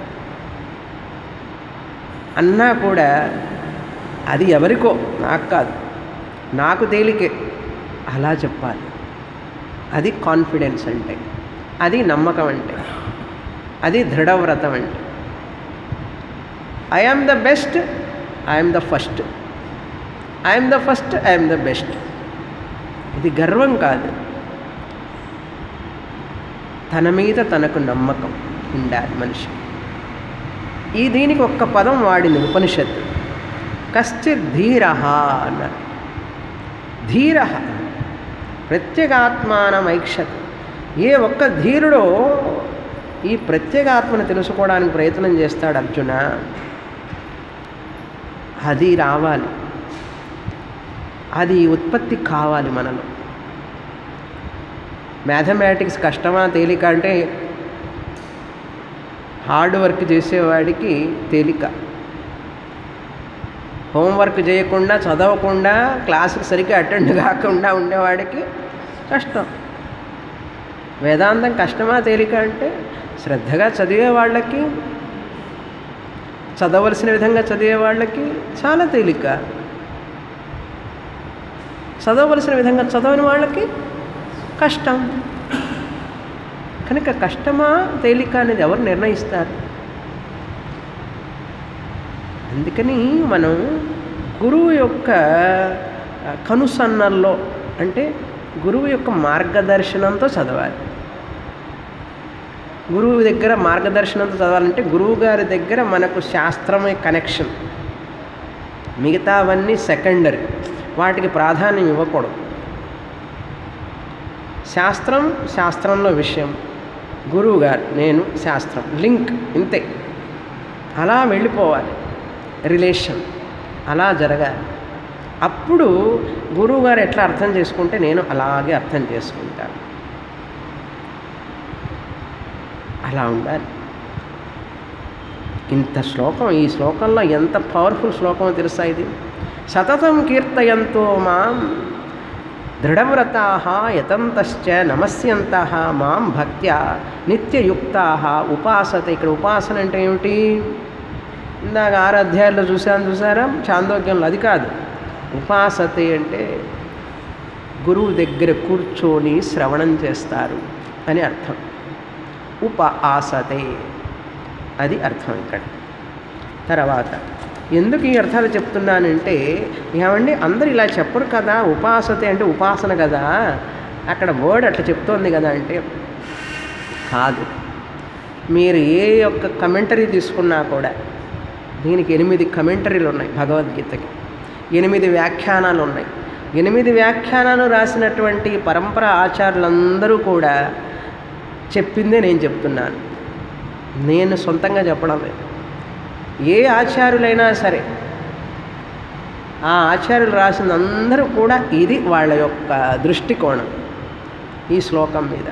అన్నా కూడా అది ఎవరికో, నాకు కాదు, నాకు తేలికే, అలా చెప్పాలి. అది కాన్ఫిడెన్స్ అంటే, అది నమ్మకం అంటే, అది దృఢవ్రతం అంటే. I am the best, I'm the first, I'm the first, I'm the best. ఇది గర్వం కాదు, తన మీద తనకు నమ్మకం ఉండాలి మనిషి. ఈ దీనికి ఒక్క పదం వాడింది ఉపనిషత్తు, కశ్చిత్ ధీర అన్నారు. ధీర ప్రత్యేగాత్మానం ఐక్షత్. ఏ ఒక్క ధీరుడో ఈ ప్రత్యేగాత్మను తెలుసుకోవడానికి ప్రయత్నం చేస్తాడు అర్జున, అది రావాలి, అది ఉత్పత్తి కావాలి మనలో. మ్యాథమెటిక్స్ కష్టమా తేలిక అంటే హార్డ్ వర్క్ చేసేవాడికి తేలిక, హోంవర్క్ చేయకుండా చదవకుండా క్లాసుకి సరిగ్గా అటెండ్ కాకుండా ఉండేవాడికి కష్టం. వేదాంతం కష్టమా తేలిక అంటే శ్రద్ధగా చదివే వాళ్ళకి, చదవలసిన విధంగా చదివే వాళ్ళకి చాలా తేలిక, చదవలసిన విధంగా చదవని వాళ్ళకి కష్టం. కనుక కష్టమా తేలిక అనేది ఎవరు నిర్ణయిస్తారు? అందుకని మనం గురువు యొక్క కనుసన్నల్లో, అంటే గురువు యొక్క మార్గదర్శనంతో చదవాలి. గురువు దగ్గర మార్గదర్శనంతో చదవాలంటే గురువు గారి దగ్గర మనకు శాస్త్రమే కనెక్షన్, మిగతావన్నీ సెకండరీ, వాటికి ప్రాధాన్యం ఇవ్వకూడదు. శాస్త్రం, శాస్త్రంలో విషయం, గురువు గారు, నేను, శాస్త్రం, లింక్, ఇంతే. అలా వెళ్ళిపోవాలి రిలేషన్, అలా జరగాలి. అప్పుడు గురువుగారు ఎట్లా అర్థం చేసుకుంటే నేను అలాగే అర్థం చేసుకుంటాను. అలా ఉండాలి. ఇంత శ్లోకం, ఈ శ్లోకంలో ఎంత పవర్ఫుల్ శ్లోకమో తెలుసా ఇది. సతతం కీర్తయంతో మాం దృఢవ్రతాః యతంతశ్చ నమస్యంతః మాం భక్త్యా నిత్యయుక్తాః ఉపాసతే. ఇక్కడ ఉపాసన అంటే ఏమిటి? ఇందాక ఆరు అధ్యాయాల్లో చూసాను చూసారా చాందోగ్యంలో, అది కాదు. ఉపాసతే అంటే గురువు దగ్గర కూర్చొని శ్రవణం చేస్తారు అని అర్థం. ఉప ఆసతే అది అర్థం ఇక్కడ. తర్వాత ఎందుకు ఈ అర్థాలు చెప్తున్నానంటే, ఏమండి అందరు ఇలా చెప్పరు కదా, ఉపాసతే అంటే ఉపాసన కదా, అక్కడ వర్డ్ అట్లా చెప్తోంది కదా అంటే కాదు. మీరు ఏ ఒక్క కమెంటరీ తీసుకున్నా కూడా, దీనికి ఎనిమిది కమెంటరీలు ఉన్నాయి భగవద్గీతకి, ఎనిమిది వ్యాఖ్యానాలు ఉన్నాయి. ఎనిమిది వ్యాఖ్యానాలు రాసినటువంటి పరంపర ఆచార్యులందరూ కూడా చెప్పిందే నేను చెప్తున్నాను, నేను సొంతంగా చెప్పడం లేదు. ఏ ఆచార్యులైనా సరే ఆ ఆచార్యులు రాసిన అందరూ కూడా ఇది వాళ్ళ యొక్క దృష్టికోణం ఈ శ్లోకం మీద.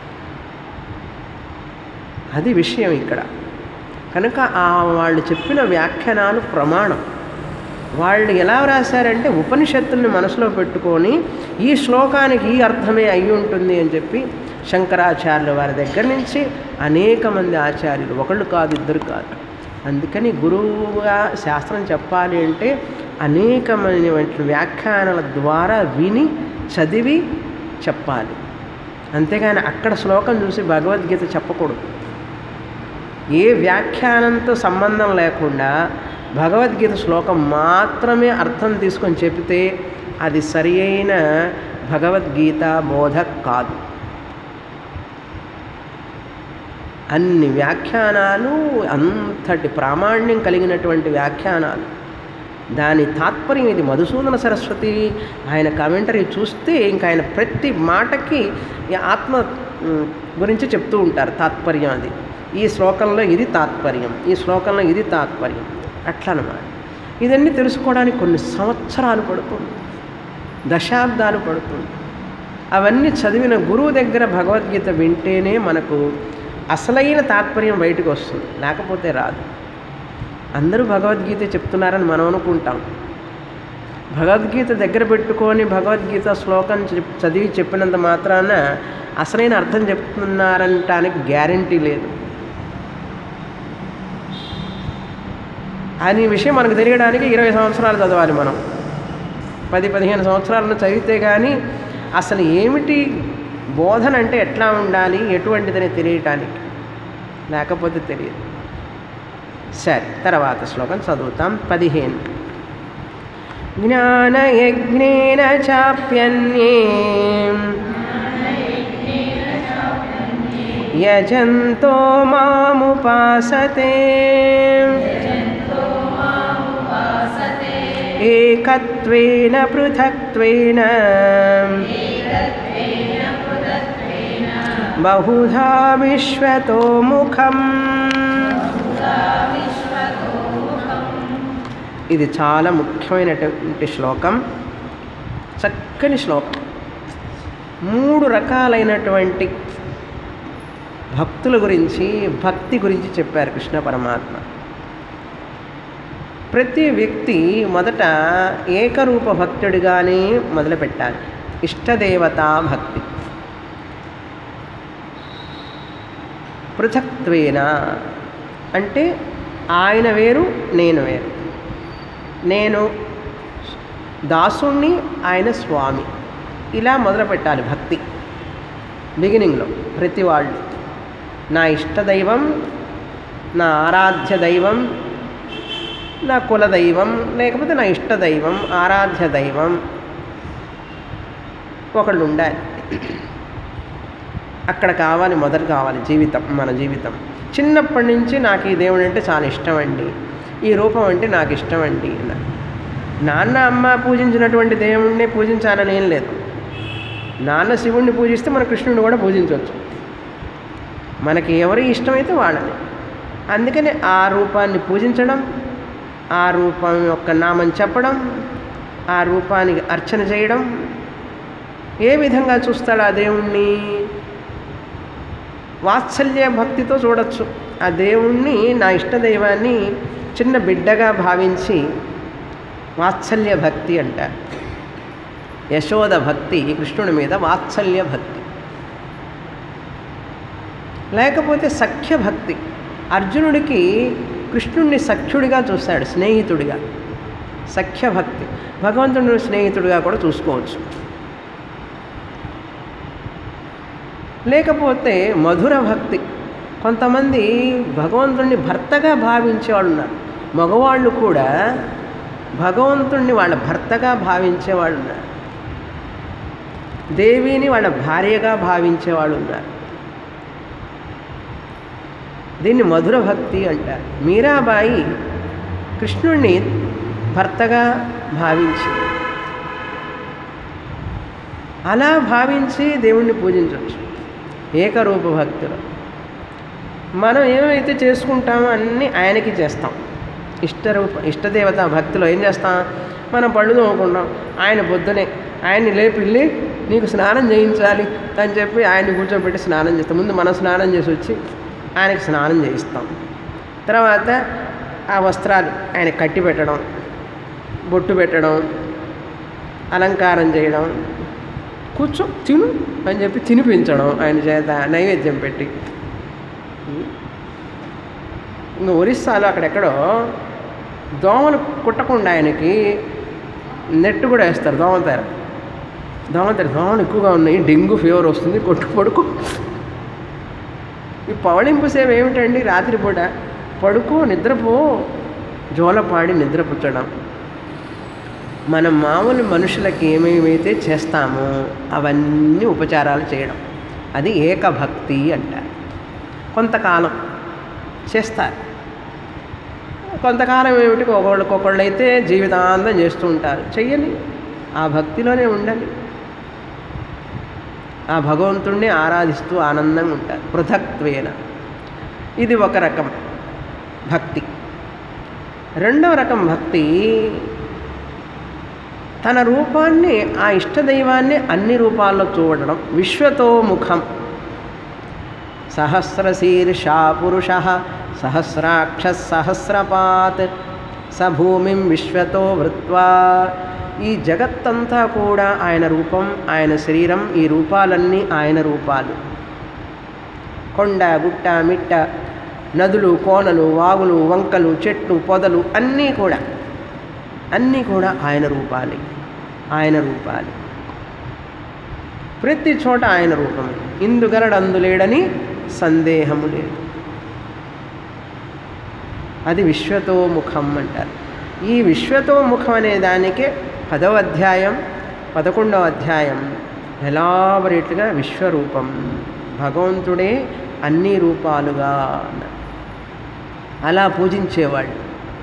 అది విషయం ఇక్కడ. కనుక ఆ వాళ్ళు చెప్పిన వ్యాఖ్యానాలు ప్రమాణం. వాళ్ళు ఎలా రాశారంటే ఉపనిషత్తుల్ని మనసులో పెట్టుకొని ఈ శ్లోకానికి ఈ అర్థమే అయి ఉంటుంది అని చెప్పి శంకరాచార్యుల వారి దగ్గర నుంచి అనేక మంది ఆచార్యులు, ఒకళ్ళు కాదు ఇద్దరు కాదు. అందుకని గురువుగా శాస్త్రం చెప్పాలి అంటే అనేకమైన వ్యాఖ్యానాల ద్వారా విని చదివి చెప్పాలి. అంతేగాని అక్కడ శ్లోకం చూసి భగవద్గీత చెప్పకూడదు. ఏ వ్యాఖ్యానంతో సంబంధం లేకుండా భగవద్గీత శ్లోకం మాత్రమే అర్థం తీసుకొని చెప్తే అది సరి అయిన భగవద్గీత బోధ కాదు. అన్ని వ్యాఖ్యానాలు, అంతటి ప్రామాణ్యం కలిగినటువంటి వ్యాఖ్యానాలు దాని తాత్పర్యం ఇది. మధుసూదన సరస్వతి ఆయన కామెంటరీ చూస్తే ఇంకా ఆయన ప్రతి మాటకి ఈ ఆత్మ ఉమ్, గురించి చెప్తూ ఉంటారు తాత్పర్యం. అది ఈ శ్లోకంలో ఇది తాత్పర్యం, ఈ శ్లోకంలో ఇది తాత్పర్యం, అట్లా అన్నమాట. ఇదన్నీ తెలుసుకోవడానికి కొన్ని సంవత్సరాలు పడుతుంది, దశాబ్దాలు పడుతుంది. అవన్నీ చదివిన గురువు దగ్గర భగవద్గీత వింటేనే మనకు అసలైన తాత్పర్యం బయటకు వస్తుంది, లేకపోతే రాదు. అందరూ భగవద్గీత చెప్తున్నారని మనం అనుకుంటాం. భగవద్గీత దగ్గర పెట్టుకొని భగవద్గీత శ్లోకం చెప్ చదివి చెప్పినంత మాత్రాన అసలైన అర్థం చెప్తున్నారంటానికి గ్యారంటీ లేదు. అని విషయం మనకు తెలియడానికి ఇరవై సంవత్సరాలు చదవాలి మనం. పది పదిహేను సంవత్సరాలను చదివితే కానీ అసలు ఏమిటి బోధన అంటే ఎట్లా ఉండాలి, ఎటువంటిదని తెలియటానికి, లేకపోతే తెలియదు. సరే, తర్వాత శ్లోకం చదువుతాం. పదిహేను. జ్ఞానయజ్ఞేన చాప్యన్యే యజంతో మాముపాసతే ఏకత్వేన పృథక్త్వేన బహుధా విశ్వతో ముఖం. ఇది చాలా ముఖ్యమైనటువంటి శ్లోకం, చక్కని శ్లోకం. మూడు రకాలైనటువంటి భక్తుల గురించి, భక్తి గురించి చెప్పారు కృష్ణ పరమాత్మ. ప్రతి వ్యక్తి మొదట ఏకరూప భక్తుడిగానే మొదలుపెట్టాలి. ఇష్టదేవతా భక్తి. పృథక్త్వేన అంటే ఆయన వేరు, నేను వేరు. నేను దాసుణ్ణి, ఆయన స్వామి. ఇలా మొదలుపెట్టాలి భక్తి బిగినింగ్లో. ప్రతి వాళ్ళు నా ఇష్టదైవం, నా ఆరాధ్య దైవం, నా కులదైవం, లేకపోతే నా ఇష్టదైవం, ఆరాధ్య దైవం ఒకళ్ళు ఉండాలి. అక్కడ కావాలి, మొదలు కావాలి జీవితం, మన జీవితం. చిన్నప్పటి నుంచి నాకు ఈ దేవుడు అంటే చాలా ఇష్టం అండి, ఈ రూపం అంటే నాకు ఇష్టం అండి. నాన్న అమ్మ పూజించినటువంటి దేవుణ్ణి పూజించాలని ఏం లేదు. నాన్న శివుణ్ణి పూజిస్తే మన కృష్ణుడిని కూడా పూజించవచ్చు. మనకి ఎవరి ఇష్టమైతే వాళ్ళని. అందుకని ఆ రూపాన్ని పూజించడం, ఆ రూపం యొక్క నామం చెప్పడం, ఆ రూపానికి అర్చన చేయడం. ఏ విధంగా చూస్తాడు ఆ దేవుణ్ణి? వాత్సల్య భక్తితో చూడొచ్చు. ఆ దేవుణ్ణి, నా ఇష్టదైవాన్ని చిన్న బిడ్డగా భావించి వాత్సల్య భక్తి అంటారు. యశోద భక్తి కృష్ణుడి మీద వాత్సల్య భక్తి. లేకపోతే సఖ్య భక్తి. అర్జునుడికి కృష్ణుడిని సఖ్యుడిగా చూశాడు, స్నేహితుడిగా. సఖ్య భక్తి. భగవంతుడిని స్నేహితుడిగా కూడా చూసుకోవచ్చు. లేకపోతే మధుర భక్తి. కొంతమంది భగవంతుడిని భర్తగా భావించేవాళ్ళు ఉన్నారు. మగవాళ్ళు కూడా భగవంతుడిని వాళ్ళ భర్తగా భావించేవాళ్ళు ఉన్నారు. దేవిని వాళ్ళ భార్యగా భావించేవాళ్ళు ఉన్నారు. దీన్ని మధుర భక్తి అంటారు. మీరాబాయి కృష్ణుడిని భర్తగా భావించి, అలా భావించి దేవుణ్ణి పూజించవచ్చు. ఏకరూప భక్తులు. మనం ఏమైతే చేసుకుంటామో అన్నీ ఆయనకి చేస్తాం. ఇష్టరూప ఇష్టదేవత భక్తిలో ఏం చేస్తాం? మనం పళ్ళు తోముకుంటాం, ఆయన పొద్దునే ఆయన్ని లేపిల్లి నీకు స్నానం చేయించాలి అని చెప్పి ఆయన్ని కూర్చోబెట్టి స్నానం చేస్తాం. ముందు మనం స్నానం చేసి వచ్చి ఆయనకి స్నానం చేయిస్తాం. తర్వాత ఆ వస్త్రాలు ఆయన కట్టి పెట్టడం, బొట్టు పెట్టడం, అలంకారం చేయడం, కూర్చో తిను అని చెప్పి తినిపించడం ఆయన చేత నైవేద్యం పెట్టి. ఇంకా ఒరిస్సాలో అక్కడెక్కడో దోమలు కుట్టకుండా ఆయనకి నెట్ కూడా వేస్తారు. దోమతెర దోమతెర దోమలు ఎక్కువగా ఉన్నాయి, డెంగ్యూ ఫీవర్ వస్తుంది, కొట్టు పడుకో. ఈ పవళింపు సేవ ఏమిటండి? రాత్రిపూట పడుకో, నిద్రపో, జోలపాడి నిద్రపుచ్చడం. మనం మామూలు మనుషులకి ఏమేమైతే చేస్తామో అవన్నీ ఉపచారాలు చేయడం, అది ఏకభక్తి అంటారు. కొంతకాలం చేస్తారు, కొంతకాలం ఏమిటి ఒకళ్ళకొకళ్ళు అయితే జీవితాంతం చేస్తూ ఉంటారు. చెయ్యని, ఆ భక్తిలోనే ఉండాలి, ఆ భగవంతుణ్ణి ఆరాధిస్తూ ఆనందంగా ఉంటారు పృథక్త్వేన. ఇది ఒక రకం భక్తి. రెండవ రకం భక్తి తన రూపాన్ని, ఆ ఇష్టదైవాన్ని అన్ని రూపాల్లో చూడడం. విశ్వతోముఖం. సహస్రశీర్షా పురుష సహస్రాక్ష సహస్రపాత్ స భూమిం విశ్వతో వృత్వా. ఈ జగత్తంతా కూడా ఆయన రూపం, ఆయన శరీరం. ఈ రూపాలన్నీ ఆయన రూపాలు. కొండ గుట్ట మిట్ట, నదులు కోనలు వాగులు వంకలు చెట్లు పొదలు అన్నీ కూడా అన్నీ కూడా ఆయన రూపాలే, ఆయన రూపాలు. ప్రతి చోట ఆయన రూపమే. ఇందుగలడు అందులేడని సందేహము లేదు. అది విశ్వతోముఖం అంటారు. ఈ విశ్వతోముఖం అనే దానికే పదవ అధ్యాయం పదకొండవ అధ్యాయం ఎలాబరేట్గా విశ్వరూపం, భగవంతుడే అన్ని రూపాలుగా అలా పూజించేవాళ్ళు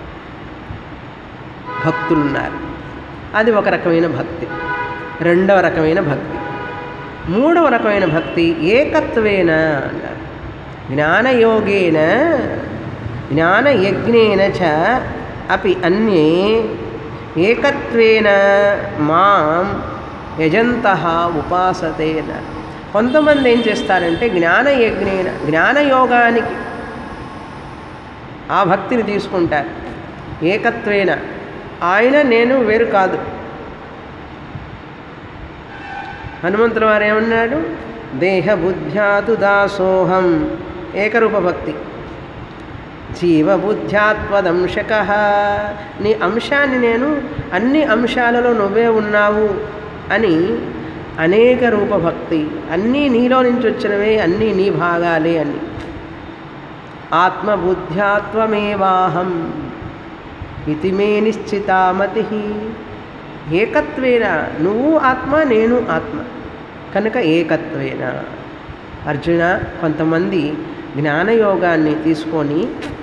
భక్తులున్నారు. అది ఒక రకమైన భక్తి. రెండవ రకమైన భక్తి. మూడవ రకమైన భక్తి ఏకత్వేన అన్నారు. జ్ఞానయోగేన జ్ఞానయజ్ఞేన చ అపి అన్యే ఏకత్వేన మాం యజంతః ఉపాసతే అన్నారు. కొంతమంది ఏం చేస్తారంటే జ్ఞానయజ్ఞేన, జ్ఞానయోగానికి ఆ భక్తిని తీసుకుంటారు. ఏకత్వేన, ఆయన నేను వేరు కాదు. హనుమంతుల వారు ఏమన్నాడు? దేహబుద్ధ్యాతు దాసోహం, ఏకరూప భక్తి. జీవబుద్ధ్యాత్వదంశక, నీ అంశాన్ని నేను, అన్ని అంశాలలో నువ్వే ఉన్నావు అని అనేక రూప భక్తి. అన్నీ నీలో నుంచి వచ్చినవే, అన్నీ నీ భాగాలే అని. ఆత్మబుద్ధ్యాత్వమేవాహం ఇతి మే నిశ్చితామతి. ఏకత్వేన, నువ్వు ఆత్మ నేను ఆత్మ కనుక ఏకత్వేన. అర్జున, కొంతమంది జ్ఞానయోగాన్ని తీసుకొని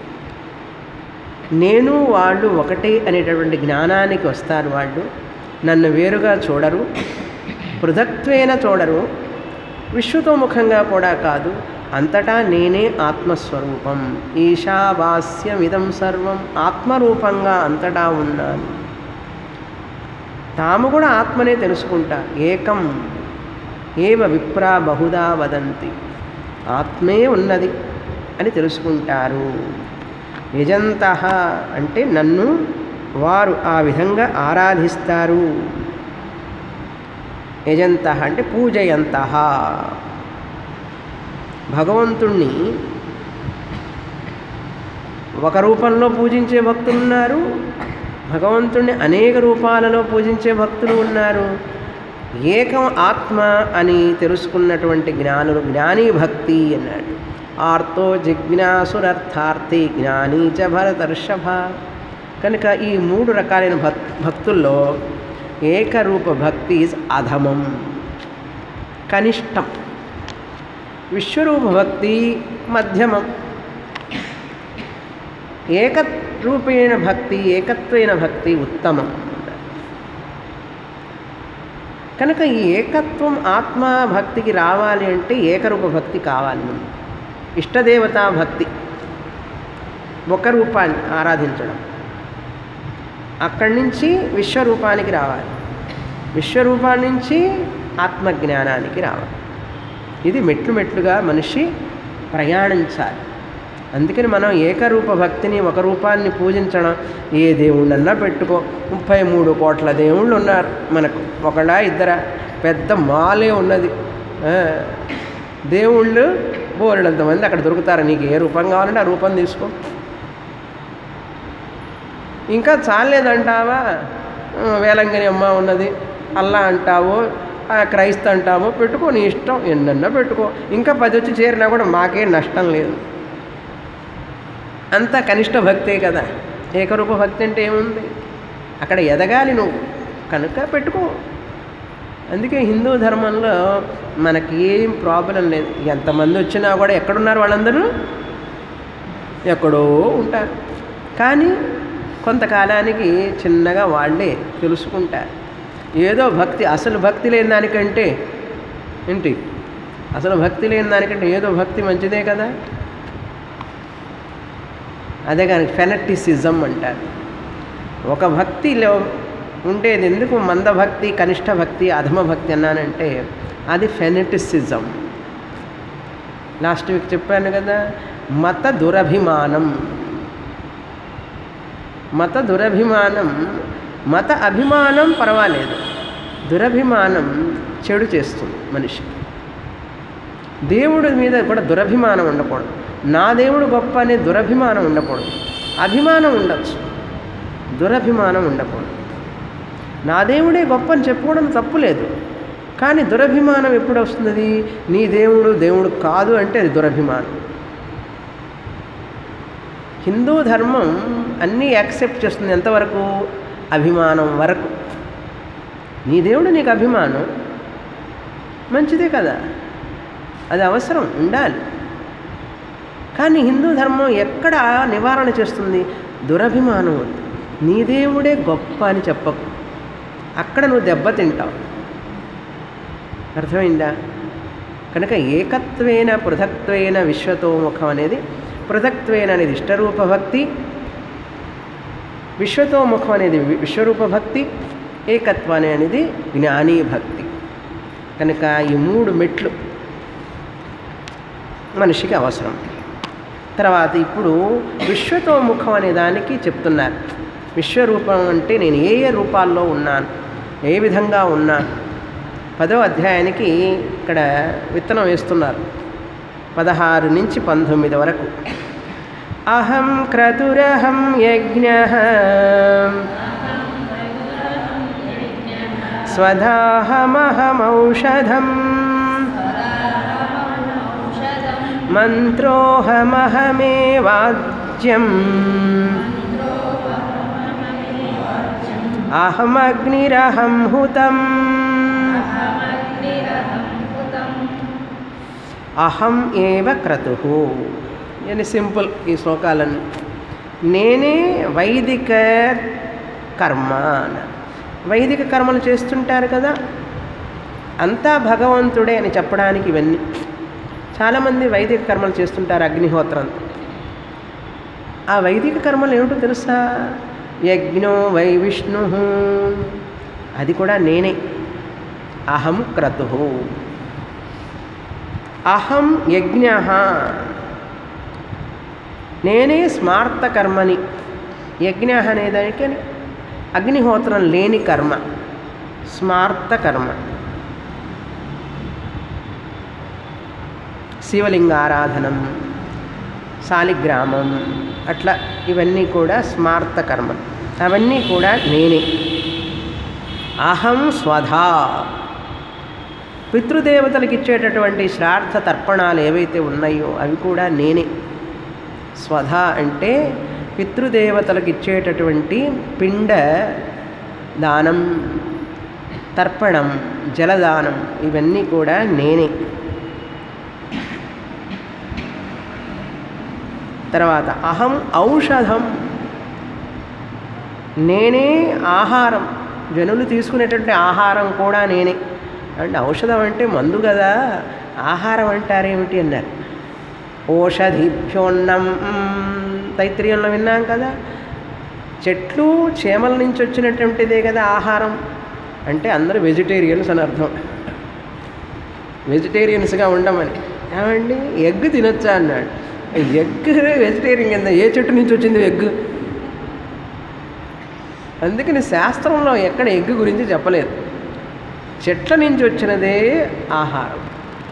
నేను వాళ్ళు ఒకటే అనేటటువంటి జ్ఞానానికి వస్తారు. వాళ్ళు నన్ను వేరుగా చూడరు, పృథక్త్వేన చూడరు, విశ్వతోముఖంగా కూడా కాదు, అంతటా నేనే ఆత్మస్వరూపం. ఈశావాస్యమిదం సర్వం, ఆత్మరూపంగా అంతటా ఉన్నాను. తాము కూడా ఆత్మనే తెలుసుకుంటా. ఏకం ఏవ విప్రా బహుదా వదంతి, ఆత్మే ఉన్నది అని తెలుసుకుంటారు. యజంతః అంటే నన్ను వారు ఆ విధంగా ఆరాధిస్తారు. యజంతః అంటే పూజయంతః. భగవంతుణ్ణి ఒక రూపంలో పూజించే భక్తులు ఉన్నారు, భగవంతుణ్ణి అనేక రూపాలలో పూజించే భక్తులు ఉన్నారు. ఏకం ఆత్మ అని తెలుసుకున్నటువంటి జ్ఞానులు జ్ఞానీ భక్తి అన్నాడు. ఆర్తో జిజ్ఞాసురర్థార్థి జ్ఞానీ చ భరతర్షభ. కనుక ఈ మూడు రకాలైన భక్ భక్తుల్లో ఏకరూప భక్తి ఈజ్ అధమం, కనిష్టం. విశ్వరూప భక్తి మధ్యమం. ఏకరూపేణ భక్తి, ఏకత్వేన భక్తి ఉత్తమం. కనుక ఈ ఏకత్వం ఆత్మ భక్తికి రావాలి అంటే ఏకరూప భక్తి కావాలి. మనం ఇష్టదేవతా భక్తి, ఒక రూపాన్ని ఆరాధించడం, అక్కడి నుంచి విశ్వరూపానికి రావాలి, విశ్వరూపాన్ని నుంచి ఆత్మజ్ఞానానికి రావాలి. ఇది మెట్లు మెట్లుగా మనిషి ప్రయాణించాలి. అందుకని మనం ఏకరూప భక్తిని, ఒక రూపాన్ని పూజించడం. ఏ దేవుళ్ళన్నా పెట్టుకో, ముప్పై మూడు కోట్ల దేవుళ్ళు ఉన్నారు మనకు, ఒకళ్ళ ఇద్దర, పెద్ద మాలే ఉన్నది. దేవుళ్ళు బోలెడంతమంది అక్కడ దొరుకుతారు. నీకు ఏ రూపం కావాలంటే ఆ రూపం తీసుకో. ఇంకా చాలేదంటావా, వేలంగిని అమ్మ ఉన్నది, అల్లా అంటావో క్రైస్త అంటావో పెట్టుకో, నీ ఇష్టం, ఎన్నన్నా పెట్టుకో. ఇంకా పది వచ్చి చేరినా కూడా మాకేం నష్టం లేదు. అంత కనిష్ట భక్తే కదా. ఏకరూప భక్తి అంటే ఏముంది, అక్కడ ఎదగాలి నువ్వు కనుక పెట్టుకో. అందుకే హిందూ ధర్మంలో మనకి ఏం ప్రాబ్లం లేదు. ఎంతమంది వచ్చినా కూడా ఎక్కడున్నారు వాళ్ళందరూ, ఎక్కడో ఉంటారు. కానీ కొంతకాలానికి చిన్నగా వాళ్ళే తెలుసుకుంటారు. ఏదో భక్తి, అసలు భక్తి లేని దానికంటే ఏంటి, అసలు భక్తి లేని దానికంటే ఏదో భక్తి మంచిదే కదా. అదే కానీ ఫెనటిసిజం అంటారు. ఒక భక్తిలో ఉండేది ఎందుకు మందభక్తి, కనిష్ట భక్తి, అధమ భక్తి అన్నానంటే అది ఫెనటిసిజం. లాస్ట్ వీక్ చెప్పాను కదా, మత దురభిమానం. మత దురభిమానం, మత అభిమానం పర్వాలేదు, దురభిమానం చెడు చేస్తుంది మనిషికి. దేవుడి మీద కూడా దురభిమానం ఉండకూడదు. నా దేవుడు గొప్ప అనే దురభిమానం ఉండకూడదు. అభిమానం ఉండొచ్చు, దురభిమానం ఉండకూడదు. నా దేవుడే గొప్ప అని చెప్పుకోవడం తప్పు లేదు, కానీ దురభిమానం ఎప్పుడు వస్తుంది? నీ దేవుడు దేవుడు కాదు అంటే అది దురభిమానం. హిందూ ధర్మం అన్నీ యాక్సెప్ట్ చేస్తుంది ఎంతవరకు? అభిమానం వరకు. నీ దేవుడు నీకు అభిమానం మంచిదే కదా, అది అవసరం, ఉండాలి. కానీ హిందూ ధర్మం ఎక్కడ నివారణ చేస్తుంది? దురభిమానం వద్దు, నీ దేవుడే గొప్ప అని చెప్పకు, అక్కడ నువ్వు దెబ్బతింటావు. అర్థమైందా? కనుక ఏకత్వేన పృథక్త్వేన విశ్వతోముఖం అనేది, పృథక్త్వేన అనేది ఇష్టరూప భక్తి, విశ్వతోముఖం అనేది విశ్వరూప భక్తి, ఏకత్వాన్ని అనేది జ్ఞానీ భక్తి. కనుక ఈ మూడు మెట్లు మనిషికి అవసరం. తర్వాత ఇప్పుడు విశ్వతోముఖం అనే దానికి చెప్తున్నారు. విశ్వరూపం అంటే నేను ఏ ఏ రూపాల్లో ఉన్నాను, ఏ విధంగా ఉన్నాను. పదో అధ్యాయానికి ఇక్కడ విత్తనం వేస్తున్నారు, పదహారు నుంచి పంతొమ్మిది వరకు. అహం క్రతురహం యజ్ఞః స్వధాహమహమౌషధం మంత్రోహమహమేవాజ్యం అహమగ్నిరహం హుతం అహం ఏవ క్రతుః. అని సింపుల్ ఈ శ్లోకాలన్నీ. నేనే వైదిక కర్మ. వైదిక కర్మలు చేస్తుంటారు కదా, అంతా భగవంతుడే అని చెప్పడానికి ఇవన్నీ. చాలామంది వైదిక కర్మలు చేస్తుంటారు, అగ్నిహోత్రంతో. ఆ వైదిక కర్మలు ఏమిటో తెలుసా? యజ్ఞో వై విష్ణు, అది కూడా నేనే. అహం క్రతుః. అహం యజ్ఞ, నేనే స్మార్త కర్మని. యజ్ఞ అనేదానికి అగ్నిహోత్రం లేని కర్మ, స్మార్త కర్మ. శివలింగ ఆరాధనం, శాలిగ్రామం, అట్లా ఇవన్నీ కూడా స్మార్త కర్మలు. అవన్నీ కూడా నేనే. అహం స్వధా, పితృదేవతలకు ఇచ్చేటటువంటి శ్రాద్ధ తర్పణాలు ఏవైతే ఉన్నాయో అవి కూడా నేనే. స్వధ అంటే పితృదేవతలకు ఇచ్చేటటువంటి పిండ దానం, తర్పణం, జలదానం, ఇవన్నీ కూడా నేనే. తర్వాత అహం ఔషధం, నేనే ఆహారం. జనులు తీసుకునేటువంటి ఆహారం కూడా నేనే. అంటే ఔషధం అంటే మందు కదా, ఆహారం అంటారేమిటి అన్నారు. ఓషధిభ్యోన్నం, తైత్రీయంలో విన్నాం కదా. చెట్లు చేమల నుంచి వచ్చినటువంటిదే కదా ఆహారం. అంటే అందరూ వెజిటేరియన్స్ అని అర్థం. వెజిటేరియన్స్గా ఉండమని. ఏమండి ఎగ్ తినొచ్చా అన్నాడు. ఎగ్ వెజిటేరియన్ కింద, ఏ చెట్టు నుంచి వచ్చింది ఎగ్? అందుకని శాస్త్రంలో ఎక్కడ ఎగ్ గురించి చెప్పలేదు. చెట్ల నుంచి వచ్చినదే ఆహారం.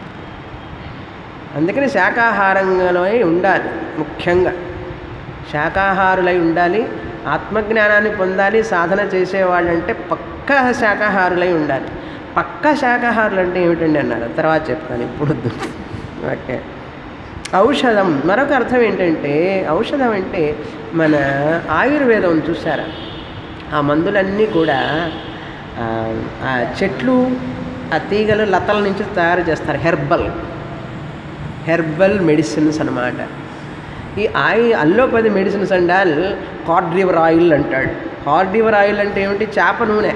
అందుకని శాకాహారంలో ఉండాలి. ముఖ్యంగా శాకాహారులై ఉండాలి. ఆత్మజ్ఞానాన్ని పొందాలి. సాధన చేసేవాళ్ళంటే పక్కా శాకాహారులై ఉండాలి. పక్కా శాకాహారులు అంటే ఏమిటండి అన్నారు, తర్వాత చెప్తాను, ఇప్పుడు వద్దు. ఓకే. ఔషధం మరొక అర్థం ఏంటంటే, ఔషధం అంటే మన ఆయుర్వేదం చూసారా, ఆ మందులన్నీ కూడా ఆ చెట్లు, ఆ తీగలు, లతల నుంచి తయారు చేస్తారు. హెర్బల్ హెర్బల్ మెడిసిన్స్ అన్నమాట. ఈ ఆయు అల్లోపతి మెడిసిన్స్ అండాల్ కార్డ్ లివర్ ఆయిల్ అంటాడు. కార్డ్ లివర్ ఆయిల్ అంటే ఏమిటి? చేప నూనె.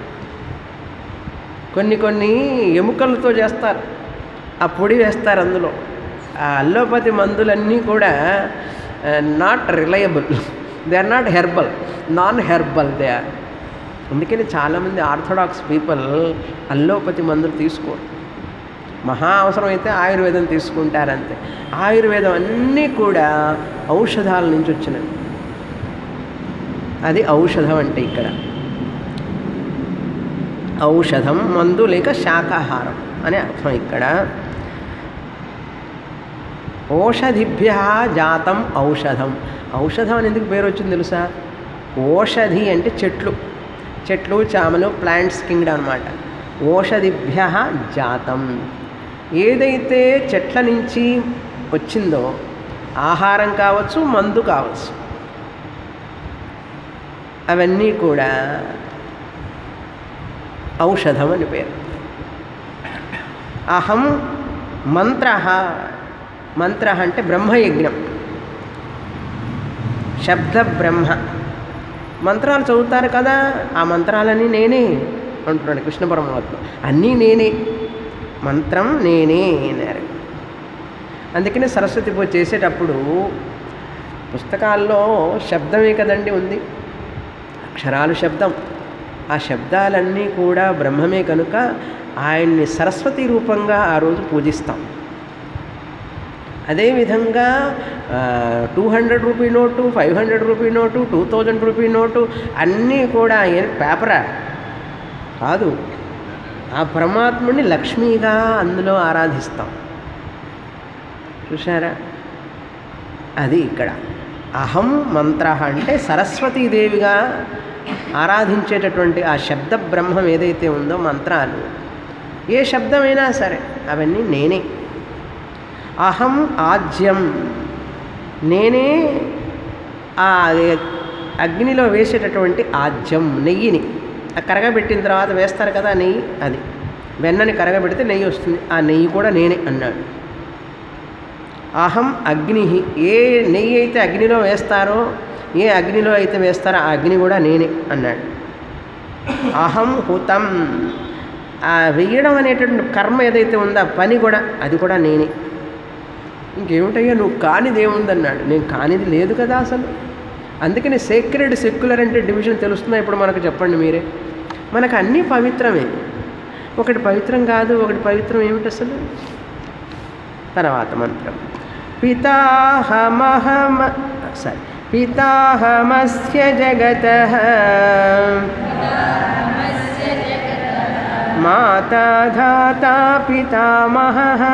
కొన్ని కొన్ని ఎముకలతో చేస్తారు, ఆ పొడి వేస్తారు అందులో. ఆ అల్లోపతి మందులన్నీ కూడా not reliable, they are not herbal, non herbal they are. అందుకని చాలామంది ఆర్థడాక్స్ పీపుల్ అల్లోపతి మందులు తీసుకోరు. మహా అవసరమైతే ఆయుర్వేదం తీసుకుంటారంతే. ఆయుర్వేదం అన్నీ కూడా ఔషధాల నుంచి వచ్చినవి. అది ఔషధం అంటే ఇక్కడ ఔషధం మందు లేక శాకాహారం అనే అర్థం. ఇక్కడ ఓషధిభ్య జాతం ఔషధం. ఔషధం అని ఎందుకు పేరు వచ్చింది తెలుసా? ఓషధి అంటే చెట్లు, చెట్లు చామలు, ప్లాంట్స్ కింగ్డమ్ అనమాట. ఓషధిభ్య జాతం, ఏదైతే చెట్ల నుంచి వచ్చిందో ఆహారం కావచ్చు, మందు కావచ్చు, అవన్నీ కూడా ఔషధం అని పేరు. అహం మంత్ర, మంత్ర అంటే బ్రహ్మయజ్ఞం, శబ్ద బ్రహ్మ. మంత్రాలు చదువుతారు కదా, ఆ మంత్రాలన్నీ నేనే అంటున్నాడు కృష్ణ పరమాత్మ. అన్నీ నేనే, మంత్రం నేనే అన్నారు. అందుకనే సరస్వతి పూజ చేసేటప్పుడు పుస్తకాల్లో శబ్దమే కదండి ఉంది, అక్షరాలు శబ్దం. ఆ శబ్దాలన్నీ కూడా బ్రహ్మమే కనుక ఆయన్ని సరస్వతి రూపంగా ఆ రోజు పూజిస్తాం. అదేవిధంగా two hundred rupee note, five hundred rupee note, two thousand rupee note అన్నీ కూడా ఏం పేపరా కాదు, ఆ పరమాత్ముడిని లక్ష్మీగా అందులో ఆరాధిస్తాం. చూసారా? అది ఇక్కడ అహం మంత్ర అంటే సరస్వతీదేవిగా ఆరాధించేటటువంటి ఆ శబ్ద బ్రహ్మం ఏదైతే ఉందో మంత్రాలు, ఏ శబ్దమైనా సరే అవన్నీ నేనే. అహం ఆజ్యం, నేనే ఆ అగ్నిలో వేసేటటువంటి ఆజ్యం, నెయ్యిని కరగబెట్టిన తర్వాత వేస్తారు కదా నెయ్యి, అది వెన్నని కరగబెడితే నెయ్యి వస్తుంది, ఆ నెయ్యి కూడా నేనే అన్నాడు. అహం అగ్ని, ఏ నెయ్యి అయితే అగ్నిలో వేస్తారో, ఏ అగ్నిలో అయితే వేస్తారో ఆ అగ్ని కూడా నేనే అన్నాడు. అహం హుతం, ఆ వేయడం అనేటువంటి కర్మ ఏదైతే ఉందో ఆ పని కూడా, అది కూడా నేనే. ఇంకేమిటయ్యా నువ్వు కానిది ఏముందన్నాడు. నేను కానిది లేదు కదా అసలు. అందుకని సేక్రెడ్ సెక్యులర్ అంటే డివిజన్ తెలుస్తుందా ఇప్పుడు మనకు? చెప్పండి మీరే. మనకు అన్నీ పవిత్రమే, ఒకటి పవిత్రం కాదు, ఒకటి పవిత్రం ఏమిటి అసలు? తర్వాత మంత్రం పితాహమహమ సరే పితాహమస్య జగతః మాతా ధాతా పితామహః